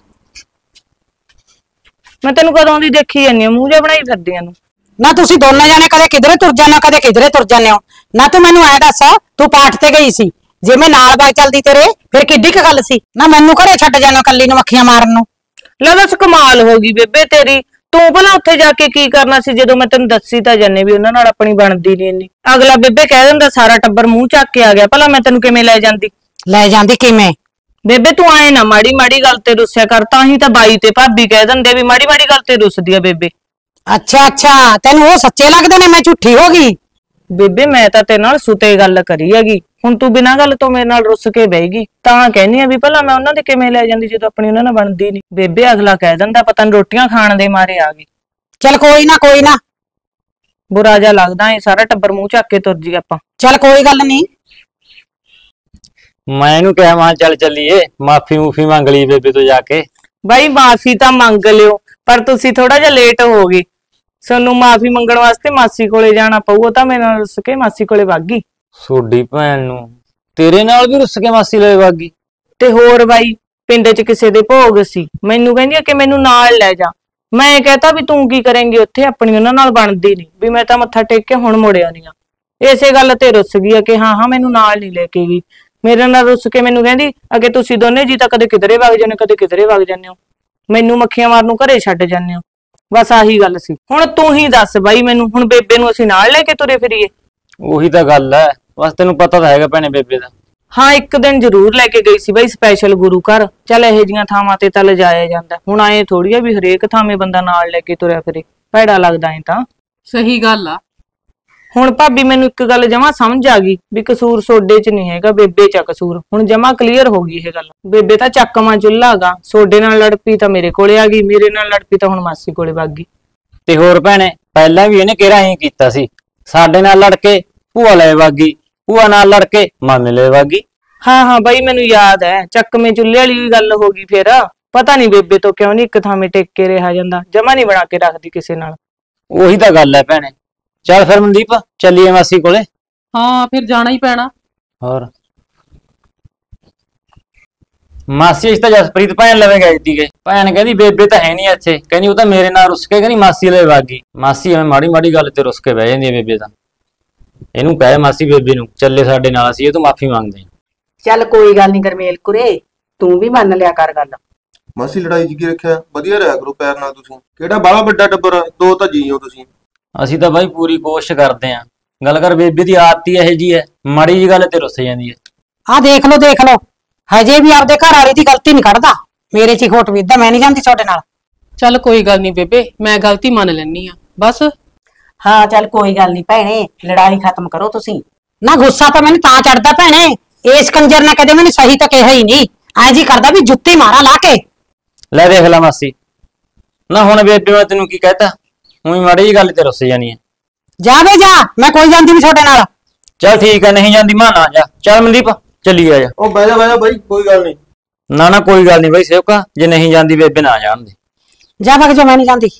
ਮੈਂ ਤੈਨੂੰ ਕਦੋਂ ਦੀ ਦੇਖੀ ਜਾਂਦੀ ਆ, ਮੂੰਹ ਜਿਹਾ ਬਣਾਈ ਫਿਰਦੀਆਂ ਨੂੰ। ਨਾ ਤੁਸੀਂ ਦੋਨੇ ਜਾਣੇ ਕਦੇ ਕਿਧਰੇ ਤੁਰ ਜਾਂਦੇ ਹੋ, ਕਦੇ ਕਿਧਰੇ ਤੁਰ ਜਾਂਦੇ ਹੋ। ਨਾ ਤੂੰ ਮੈਨੂੰ ਐ ਦੱਸ, ਤੂੰ ਪਾਠ ਤੇ ਗਈ ਸੀ, ਜੇ ਮੈਂ ਨਾਲ ਬਾਈ ਚੱਲਦੀ ਤੇਰੇ ਫਿਰ ਕਿੱਡੀ ਕੁ ਗੱਲ ਸੀ? ਨਾ ਮੈਨੂੰ ਘਰੇ ਛੱਡ ਜਾਣਾ ਕੱਲੀ ਨੂੰ ਅੱਖੀਆਂ ਮਾਰਨ ਨੂੰ। ਲੈ ਦੱਸ, ਕਮਾਲ ਹੋ ਗਈ ਬੇਬੇ ਤੇਰੀ, ਤੂੰ ਭਲਾ ਉੱਥੇ ਜਾ ਕੇ ਕੀ ਕਰਨਾ ਸੀ, ਜਦੋਂ ਮੈਂ ਤੈਨੂੰ ਦੱਸੀ ਤਾਂ ਜਾਨੇ ਵੀ ਉਹਨਾਂ ਨਾਲ ਆਪਣੀ ਬਣਦੀ ਨਹੀਂ ਇੰਨੀ। ਅਗਲਾ ਬੇਬੇ ਕਹਿ ਦਿੰਦਾ ਸਾਰਾ ਟੱਬਰ ਮੂੰਹ ਚੱਕ ਕੇ ਆ ਗਿਆ, ਭਲਾ ਮੈਂ ਤੈਨੂੰ ਕਿਵੇਂ ਲੈ ਜਾਂਦੀ? ਲੈ ਜਾਂਦੀ ਕਿਵੇਂ? ਬੇਬੇ ਤੂੰ ਆਏ ਨਾ ਮਾੜੀ ਮਾੜੀ ਗੱਲ ਤੇ ਰੁੱਸਿਆ ਕਰ, ਤਾਂ ਹੀ ਤਾਂ ਬਾਈ ਤੇ ਭਾਬੀ ਕਹਿ ਦਿੰਦੇ ਵੀ ਮਾੜੀ ਮਾੜੀ ਗੱਲ ਤੇ ਰੁੱਸਦੀ ਆ ਬੇਬੇ। ਅੱਛਾ ਅੱਛਾ, ਤੈਨੂੰ ਉਹ ਸੱਚੇ ਲੱਗਦੇ ਨੇ, ਮੈਂ ਝੂਠੀ ਹੋ ਗਈ? ਬੇਬੇ ਮੈਂ ਤਾਂ ਤੇਰੇ ਨਾਲ ਸੁਤੇ ਗੱਲ ਕਰੀ ਹੈਗੀ, ਹੁਣ ਤੂੰ ਬਿਨਾਂ ਗੱਲ ਤੋਂ ਮੇਰੇ ਨਾਲ ਰੁੱਸ ਕੇ ਬਹਿਗੀ, ਤਾਂ ਕਹਿੰਦੀ ਆ ਵੀ ਭਲਾ ਮੈਂ ਉਹਨਾਂ ਦੇ ਕਿਵੇਂ ਲੈ ਜਾਂਦੀ ਜਦੋਂ ਆਪਣੀ ਉਹਨਾਂ ਨਾਲ ਬਣਦੀ ਨਹੀਂ। ਬੇਬੇ ਅਗਲਾ ਕਹਿ ਦਿੰਦਾ ਪਤਾ ਨੀ ਰੋਟੀਆਂ ਖਾਣ ਦੇ ਮਾਰੇ ਆ ਗਈ। ਚੱਲ ਕੋਈ ਨਾ ਕੋਈ ਨਾ, ਬੁਰਾ ਜਿਹਾ ਲੱਗਦਾ ਏ, ਸਾਰਾ ਟੱਬਰ ਮੂੰਹ ਚੱਕ ਕੇ ਤੁਰ ਜੀ ਆਪਾਂ। ਚੱਲ ਕੋਈ ਗੱਲ ਨਹੀਂ। ਮੈਂ ਇਹਨੂੰ ਕਿਹਾ ਮਾਂ ਚੱਲ ਚੱਲੀਏ, ਮਾਫੀ ਮੂਫੀ ਮੰਗ ਲਈ ਬੇਬੇ ਤੋਂ ਜਾ ਕੇ। ਬਾਈ ਮਾਫੀ ਤਾਂ ਮੰਗ ਲਿਓ, ਪਰ ਤੁਸੀਂ ਥੋੜਾ ਜਿਹਾ ਲੇਟ ਹੋ ਗਏ। ਸਾਨੂੰ ਮਾਫੀ ਮੰਗਣ ਵਾਸਤੇ ਮਾਸੀ ਕੋਲੇ ਜਾਣਾ ਪਊ, ਉਹ ਤਾਂ ਮੇਰੇ ਨਾਲ ਰੁੱਸ ਕੇ ਮਾਸੀ ਕੋਲੇ ਵਗ ਗਈ। ਸੋਡੀ ਭੈਣ ਨੂੰ ਤੇਰੇ ਨਾਲ ਵੀ ਰੁੱਸ ਕੇ ਮਾਸੀ ਲੈ ਵਾਗੀ। ਤੇ ਹੋਰ ਬਾਈ, ਪਿੰਡ 'ਚ ਕਿਸੇ ਦੇ ਭੋਗ ਸੀ, ਮੈਨੂੰ ਕਹਿੰਦੀ ਆ ਕਿ ਮੈਨੂੰ ਨਾਲ ਲੈ ਜਾ। ਮੈਂ ਕਹਤਾ ਵੀ ਤੂੰ ਕੀ ਕਰੇਂਗੀ ਉੱਥੇ, ਆਪਣੀ ਉਹਨਾਂ ਨਾਲ ਬਣਦੀ ਨਹੀਂ, ਵੀ ਮੈਂ ਤਾਂ ਮੱਥਾ ਟੇਕ ਕੇ ਹੁਣ ਮੁੜਿਆ ਨਹੀਂ ਆ। ਇਸੇ ਗੱਲ ਤੇ ਰੁੱਸ ਗਈ ਆ ਕਿ ਹਾਂ ਹਾਂ ਮੈਨੂੰ ਨਾਲ ਨਹੀਂ ਲੈ ਕੇ ਗਈ। ਮੇਰੇ ਨਾਲ ਰੁੱਸ ਕੇ ਮੈਨੂੰ ਕਹਿੰਦੀ ਅਗੇ ਤੁਸੀਂ ਦੋਨੇ ਜੀ ਤਾਂ ਕਦੇ ਕਿਧਰੇ ਵਗ ਜਾਂਦੇ, ਕਦੇ ਕਿਧਰੇ ਵਗ ਜਾਂਦੇ ਹੋ, ਮੈਨੂੰ ਮੱਖੀਆਂ ਮਾਰਨ ਨੂੰ ਘਰੇ ਛੱਡ ਜਾਂਦੇ ਹੋ। ਬਸ ਆਹੀ ਗੱਲ ਸੀ। ਹੁਣ ਤੂੰ ਹੀ ਦੱਸ ਬਾਈ ਮੈਨੂੰ, ਹੁਣ ਬੇਬੇ ਨੂੰ ਅਸੀਂ ਨਾਲ ਲੈ ਕੇ ਤੁਰੇ ਫਿਰੀਏ? ਉਹੀ ਤਾਂ ਗੱਲ ਹੈ, ਬਸ ਤੈਨੂੰ ਪਤਾ ਤਾਂ ਹੈਗਾ ਭੈਣੇ ਬੇਬੇ ਦਾ। ਹਾਂ ਇੱਕ ਦਿਨ ਜ਼ਰੂਰ ਲੈ ਕੇ ਗਈ ਸੀ ਬਾਈ, ਸਪੈਸ਼ਲ ਗੁਰੂ ਘਰ। ਚੱਲ ਇਹੋ ਜੀਆਂ ਥਾਵਾਂ ਤੇ ਤਾਂ ਲਿਜਾਇਆ ਜਾਂਦਾ, ਹੁਣ ਆਏ ਥੋੜੀ ਆ ਵੀ ਹਰੇਕ ਥਾਵੇਂ ਬੰਦਾ ਨਾਲ ਲੈ ਕੇ ਤੁਰਿਆ ਫਿਰੇ, ਭੈੜਾ ਲੱਗਦਾ ਏ ਤਾਂ। ਸਹੀ ਗੱਲ ਆ। ਹੁਣ ਭਾਬੀ ਮੈਨੂੰ ਇੱਕ ਗੱਲ ਜਮਾ ਸਮਝ ਆ ਗਈ ਵੀ ਕਸੂਰ ਸੋਡੇ 'ਚ ਨਹੀਂ ਹੈਗਾ, ਬੇਬੇ 'ਚ ਆ ਕਸੂਰ। ਹੁਣ ਜਮਾ ਕਲੀਅਰ ਹੋ ਗਈ ਇਹ ਗੱਲ। ਬੇਬੇ ਤਾਂ ਚੱਕਵਾਂ ਚੁੱਲ੍ਹਾ ਗਾ, ਸੋਡੇ ਨਾਲ ਲੜ ਪਈ ਤਾਂ ਮੇਰੇ ਕੋਲੇ ਆ ਗਈ, ਮੇਰੇ ਨਾਲ ਲੜ ਪਈ ਤਾਂ ਹੁਣ ਮਾਸੀ ਕੋਲੇ ਵਗ ਗਈ। ਤੇ ਹੋਰ ਭੈਣੇ ਪਹਿਲਾਂ ਵੀ ਇਹਨੇ ਕਿਹੜਾ ਐਂ ਕੀਤਾ ਸੀ, ਸਾਡੇ ਨਾਲ ਲੜ ਕੇ ਭੂਆ ਲੈ ਵਾਗੀ, ਭੂਆ ਨਾਲ ਲੜ ਕੇ ਮਾਮੇ ਲੈ ਵਾਗੀ। ਹਾਂ ਹਾਂ ਬਾਈ ਮੈਨੂੰ ਯਾਦ ਹੈ, ਚੱਕਵੇਂ ਚੁੱਲ੍ਹੇ ਵਾਲੀ ਵੀ ਗੱਲ ਹੋ ਗਈ। ਫਿਰ ਪਤਾ ਨਹੀਂ ਬੇਬੇ ਤੋਂ ਕਿਉਂ ਨਹੀਂ ਇੱਕ ਥਾਵੇਂ ਟਿਕ ਕੇ ਰਿਹਾ ਜਾਂਦਾ, ਜਮਾ ਨਹੀਂ ਬਣਾ ਕੇ ਰੱਖਦੀ ਕਿਸੇ ਨਾਲ। ਉਹੀ ਤਾਂ ਗੱਲ ਹੈ ਭੈਣੇ। ਚੱਲ ਫਿਰ ਮਨਦੀਪ ਚੱਲੀਏ ਮਾਸੀ ਕੋਲੇ। ਹਾਂ ਫਿਰ ਜਾਣਾ ਹੀ ਪੈਣਾ। ਹੋਰ ਮਾਸੀ ਇਸ ਤਾਂ ਜਸਪ੍ਰੀਤ ਭੈਣ ਲਵੇ ਗਈ ਸੀਗੇ, ਭੈਣ ਕਹਿੰਦੀ ਬੇਬੇ ਤਾਂ ਹੈ ਨਹੀਂ ਇੱਥੇ, ਕਹਿੰਦੀ ਉਹ ਤਾਂ ਮੇਰੇ ਨਾਲ ਰੁੱਸ ਕੇ ਕਹਿੰਦੀ ਮਾਸੀ ਲੈ ਵਾਗੀ। ਮਾਸੀ ਐਵੇਂ ਮਾੜੀ ਮਾੜੀ ਗੱਲ ਤੇ ਰੁੱਸ ਕੇ ਬਹਿ ਜਾਂਦੀ ਹੈ ਬੇਬੇ ਤਾਂ। ਇਹਨੂੰ ਕਹੇ ਮਾਸੀ ਬੇਬੇ ਨੂੰ ਚੱਲੇ ਸਾਡੇ ਨਾਲ, ਅਸੀਂ ਇਹ ਤੋਂ ਮਾਫੀ ਮੰਗਦੇ ਹਾਂ। ਚੱਲ ਕੋਈ ਗੱਲ ਨਹੀਂ ਗਰਮੇਲ ਕੁਰੇ, ਤੂੰ ਵੀ ਮੰਨ ਲਿਆ ਕਰ ਗੱਲ। ਮਾਸੀ ਲੜਾਈ ਜੀ ਕੀ ਰੱਖਿਆ, ਵਧੀਆ ਰਿਹਾ ਕਰੋ ਪੈਰ ਨਾਲ। ਤੁਸੀਂ ਕਿਹੜਾ ਬਾਹਲਾ ਵੱਡਾ ਟੱਬਰ, ਦੋ ਤਾਂ ਜੀ ਹੋ ਤੁਸੀਂ। ਅਸੀਂ ਤਾਂ ਬਾਈ ਪੂਰੀ ਕੋਸ਼ਿਸ਼ ਕਰਦੇ ਆਂ। ਗੱਲ ਕਰ ਬੇਬੇ ਦੀ ਆਦਤ ਹੀ ਇਹੋ ਜੀ ਹੈ, ਮਾੜੀ ਜੀ ਗੱਲ ਤੇ ਰੁੱਸ ਜਾਂਦੀ ਹੈ। ਆਹ ਦੇਖ ਲਓ ਹਜੇ ਵੀ ਆਪਦੇ ਘਰ ਵਾਲੀ ਦੀ ਗਲਤੀ ਨਹੀਂ ਕੱਢਦਾ, ਮੇਰੇ 'ਚ ਹੀ ਖੋਟ ਵਿਦਦਾ। ਮੈਂ ਨਹੀਂ ਜਾਂਦੀ ਤੁਹਾਡੇ ਨਾਲ। ਚੱਲ ਕੋਈ ਗੱਲ ਨਹੀਂ ਬੇਬੇ, ਮੈਂ ਗਲਤੀ ਮੰਨ ਲੈਣੀ ਆ ਬਸ। ਹਾਂ ਚੱਲ ਕੋਈ ਗੱਲ ਨਹੀਂ ਭੈਣੇ, ਲੜਾਈ ਖਤਮ ਕਰੋ ਤੁਸੀਂ। ਨਾ ਗੁੱਸਾ ਤਾਂ ਮੈਨੂੰ ਤਾਂ ਚੜਦਾ ਭੈਣੇ, ਇਸ ਕੰਜਰ ਨੇ ਕਦੇ ਮੈਨੂੰ ਸਹੀ ਤਾਂ ਕਿਹਾ ਹੀ ਨਹੀਂ। ਐ ਜੀ ਕਰਦਾ ਵੀ ਜੁੱਤੀ ਮਾਰਾਂ ਲਾ ਕੇ। ਲੈ ਦੇਖ ਲੈ ਮਾਸੀ, ਨਾ ਹੁਣ ਬੇਬੇ ਮੈਂ ਤੈਨੂੰ ਕੀ ਕਹਿਤਾ, ਉਹੀ ਮਾੜੀ ਜੀ ਗੱਲ ਤੇ ਰੁੱਸ ਜਾਣੀ ਹੈ। ਜਾ ਵੇ ਜਾ, ਮੈਂ ਕੋਈ ਜਾਂਦੀ ਨਹੀਂ ਤੁਹਾਡੇ ਨਾਲ। ਚੱਲ ਠੀਕ ਹੈ, ਨਹੀਂ ਜਾਂਦੀ ਮਾਂ ਨਾ ਜਾ। ਚੱਲ ਮਨਦੀਪ ਚੱਲੀ ਆ ਜਾ। ਉਹ ਬਹਿ ਜਾ ਬਾਈ, ਕੋਈ ਗੱਲ ਨਹੀਂ। ਨਾ ਨਾ ਕੋਈ ਗੱਲ ਨਹੀਂ ਬਾਈ ਸੇਵਕਾ, ਜੇ ਨਹੀਂ ਜਾਂਦੀ ਬੇਬੇ ਨਾ ਜਾਣ ਦੇ। ਜਾ ਵਗ ਜਾ, ਮੈਂ ਨਹੀਂ ਜਾਂਦੀ।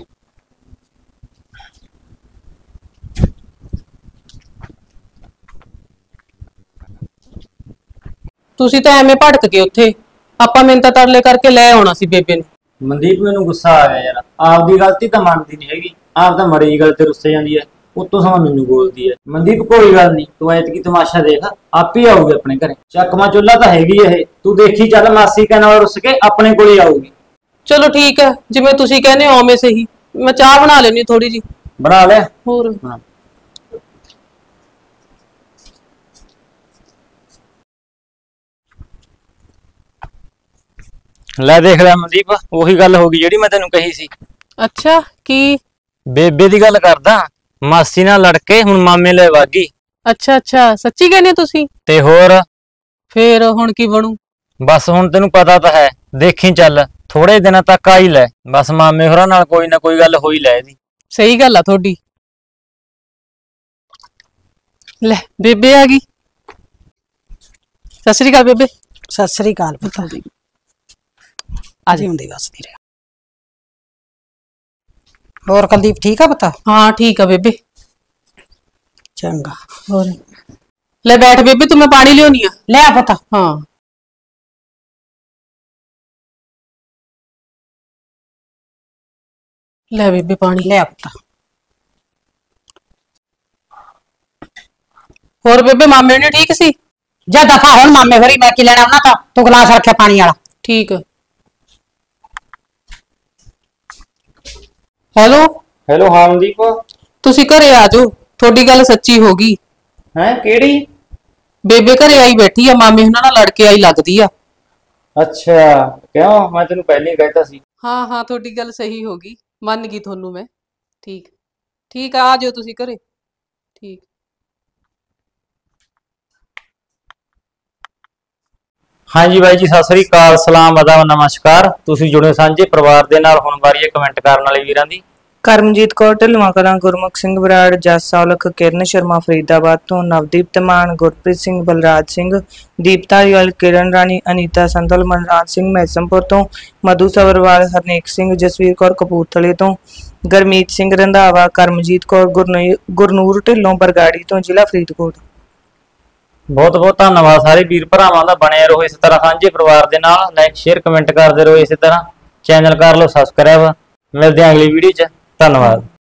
ਤੁਸੀਂ ਤਾਂ ਐਵੇਂ ਭੜਕ ਗਏ ਉੱਥੇ, ਆਪਾਂ ਮਿੰਨਤਾਂ ਤਰਲੇ ਕਰਕੇ ਲੈ ਆਉਣਾ ਸੀ ਬੇਬੇ ਨੂੰ। ਮਨਦੀਪ ਮੈਨੂੰ ਗੁੱਸਾ ਆ ਗਿਆ ਯਾਰ, ਆਪਦੀ ਗਲਤੀ ਤਾਂ ਮੰਨਦੀ ਨਹੀਂ ਹੈਗੀ, ਆਪ ਤਾਂ ਮੜੀ ਗੱਲ ਤੇ ਰੁੱਸ ਜਾਂਦੀ ਹੈ, ਉੱਤੋਂ ਸਮਾਂ ਮੈਨੂੰ ਬੋਲਦੀ ਹੈ। ਮਨਦੀਪ ਕੋਈ ਗੱਲ ਨਹੀਂ, ਤੂੰ ਐਤਕੀ ਤਮਾਸ਼ਾ ਦੇਖ, ਆਪ ਹੀ ਆਊਗੀ ਆਪਣੇ ਘਰੇ। ਚੱਕਮਾ ਚੁੱਲਾ ਤਾਂ ਹੈਗੀ ਇਹ, ਤੂੰ ਦੇਖੀ ਚੱਲ ਮਾਸੀ ਕਹਿ ਨਾਲ ਰੁੱਸ ਕੇ ਆਪਣੇ ਕੋਲ ਹੀ ਆਊਗੀ। ਚਲੋ ਠੀਕ ਹੈ, ਜਿਵੇਂ ਤੁਸੀਂ ਕਹਿੰਦੇ ਹੋ ਉਵੇਂ ਸਹੀ। ਮੈਂ ਚਾਹ ਬਣਾ ਲੈਣੀ ਥੋੜੀ ਜੀ। ਬਣਾ ਲਿਆ ਹੋਰ ਹਾਂ। ਲੈ ਦੇਖ ਲੈ ਮਨਦੀਪ, ਉਹੀ ਗੱਲ ਹੋ ਗਈ ਜਿਹੜੀ ਮੈਂ ਤੈਨੂੰ ਕਹੀ ਸੀ। ਅੱਛਾ ਕੀ? ਬੇਬੇ ਦੀ ਗੱਲ ਕਰਦਾ, ਮਾਸੀ ਨਾਲ ਲੜ ਕੇ ਹੁਣ ਮਾਮੇ ਲੈ ਵਾਗੀ। ਅੱਛਾ ਅੱਛਾ, ਸੱਚੀ ਕਹਿੰਦੇ ਤੁਸੀਂ? ਤੇ ਹੋਰ ਫੇਰ ਹੁਣ ਕੀ ਬਣੂ? ਬਸ ਹੁਣ ਤੈਨੂੰ ਪਤਾ ਤਾਂ ਹੈ, ਦੇਖੀ ਚੱਲ ਥੋੜੇ ਦਿਨਾਂ ਤੱਕ ਆ ਹੀ ਲੈ, ਬਸ ਮਾਮੇ ਹੋਰਾਂ ਨਾਲ ਕੋਈ ਨਾ ਕੋਈ ਗੱਲ ਹੋ ਹੀ ਲੈ ਇਹਦੀ। ਸਹੀ ਗੱਲ ਆ ਤੁਹਾਡੀ। ਲੈ ਬੇਬੇ ਆ ਗਈ। ਸਤਿ ਸ੍ਰੀ ਅਕਾਲ ਬੇਬੇ। ਸਤਿ ਸ੍ਰੀ ਅਕਾਲ ਪੁੱਤ। ਆ ਜੀ। ਹੁੰਦੀ ਵਸਦੀ ਰਿਹਾ। ਹੋਰ ਕੁਲਦੀਪ ਠੀਕ ਆ ਪੁੱਤ? ਹਾਂ ਠੀਕ ਆ ਬੇਬੇ। ਚੰਗਾ। ਹੋਰ ਲੈ ਬੈਠ ਬੇਬੇ, ਤੂੰ ਮੈਂ ਪਾਣੀ ਲਿਆਉਣੀ ਆ। ਲੈ ਆ ਪੁੱਤ। ਹਾਂ ਲੈ ਬੇਬੇ ਪਾਣੀ। ਲੈ ਆ ਪੁੱਤ। ਹੋਰ ਬੇਬੇ ਮਾਮੇ ਨੇ ਠੀਕ ਸੀ? ਜਾ ਦਫਾ ਹੁਣ, ਮਾਮੇ ਹੋਰੀ ਮੈਂ ਕੀ ਲੈਣਾ ਉਹਨਾਂ ਤੋਂ, ਤੂੰ ਗਲਾਸ ਰੱਖਿਆ ਪਾਣੀ ਵਾਲਾ। ਠੀਕ। ਹੈਲੋ ਹੈਲੋ ਹਾਂ ਮਨਦੀਪ। ਤੁਸੀਂ ਘਰੇ ਆ ਜਾਓ, ਤੁਹਾਡੀ ਗੱਲ ਸੱਚੀ ਹੋ ਗਈ। ਹੈ ਕਿਹੜੀ? ਬੇਬੇ ਘਰੇ ਆਈ ਬੈਠੀ ਆ, ਮਾਮੇ ਉਹਨਾਂ ਨਾਲ ਲੜ ਕੇ ਆਈ ਲੱਗਦੀ ਆ। ਅੱਛਾ ਕਿਉਂ? ਮੈਂ ਤੈਨੂੰ ਪਹਿਲਾਂ ਹੀ ਕਹਿਤਾ ਸੀ। ਹਾਂ ਹਾਂ, ਤੁਹਾਡੀ ਗੱਲ ਸਹੀ ਹੋ ਗਈ, ਮੰਨ ਗਈ ਤੁਹਾਨੂੰ ਮੈਂ। ਠੀਕ ਠੀਕ ਆ ਜਾਓ ਤੁਸੀਂ ਘਰੇ। ਠੀਕ। ਹਾਂਜੀ ਬਾਈ ਜੀ, ਸਤਿ ਸ੍ਰੀ ਅਕਾਲ, ਸਲਾਮ, ਅਦਾਬ, ਨਮਸਕਾਰ। ਤੁਸੀਂ ਜੁੜੇ ਸਾਂਝੇ ਪਰਿਵਾਰ ਦੇ ਨਾਲ। ਹੁਣ ਵਾਰੀ ਹੈ ਕਮੈਂਟ ਕਰਨ ਵਾਲੇ ਵੀਰਾਂ ਦੀ। ਕਰਮਜੀਤ ਕੌਰ ਢਿੱਲੋਂ ਕਲਾਂ, ਗੁਰਮੁਖ ਸਿੰਘ ਬਰਾੜ, ਜਸ ਸੌਲਖ, ਕਿਰਨ ਸ਼ਰਮਾ ਫਰੀਦਾਬਾਦ ਤੋਂ, ਨਵਦੀਪ ਧਮਾਨ, ਗੁਰਪ੍ਰੀਤ ਸਿੰਘ, ਬਲਰਾਜ ਸਿੰਘ, ਦੀਪ ਧਾਲੀਵਾਲ, ਕਿਰਨ ਰਾਣੀ, ਅਨੀਤਾ ਸੰਧਲ, ਮਨਰਾਜ ਸਿੰਘ ਮੈਸਮਪੁਰ ਤੋਂ, ਮਧੂ ਸਬਰਵਾਲ, ਹਰਨੇਕ ਸਿੰਘ, ਜਸਵੀਰ ਕੌਰ ਕਪੂਰਥਲੇ ਤੋਂ, ਗਰਮੀਤ ਸਿੰਘ ਰੰਧਾਵਾ, ਕਰਮਜੀਤ ਕੌਰ, ਗੁਰਨੂਰ ਢਿੱਲੋਂ ਬਰਗਾੜੀ ਤੋਂ, ਜ਼ਿਲ੍ਹਾ ਫਰੀਦਕੋਟ। ਬਹੁਤ ਬਹੁਤ ਧੰਨਵਾਦ ਸਾਰੇ ਵੀਰ ਭਰਾਵਾਂ ਦਾ। ਬਣੇ ਰਹੋ ਇਸ ਤਰ੍ਹਾਂ ਸਾਂਝੇ ਪਰਿਵਾਰ ਦੇ ਨਾਲ। ਲਾਈਕ ਸ਼ੇਅਰ ਕਮੈਂਟ ਕਰਦੇ ਰਹੋ ਇਸੇ ਤਰ੍ਹਾਂ। ਚੈਨਲ ਕਰ ਲਓ ਸਬਸਕ੍ਰਾਈਬ। ਮਿਲਦੇ ਹਾਂ ਅਗਲੀ ਵੀਡੀਓ 'ਚ। ਧੰਨਵਾਦ।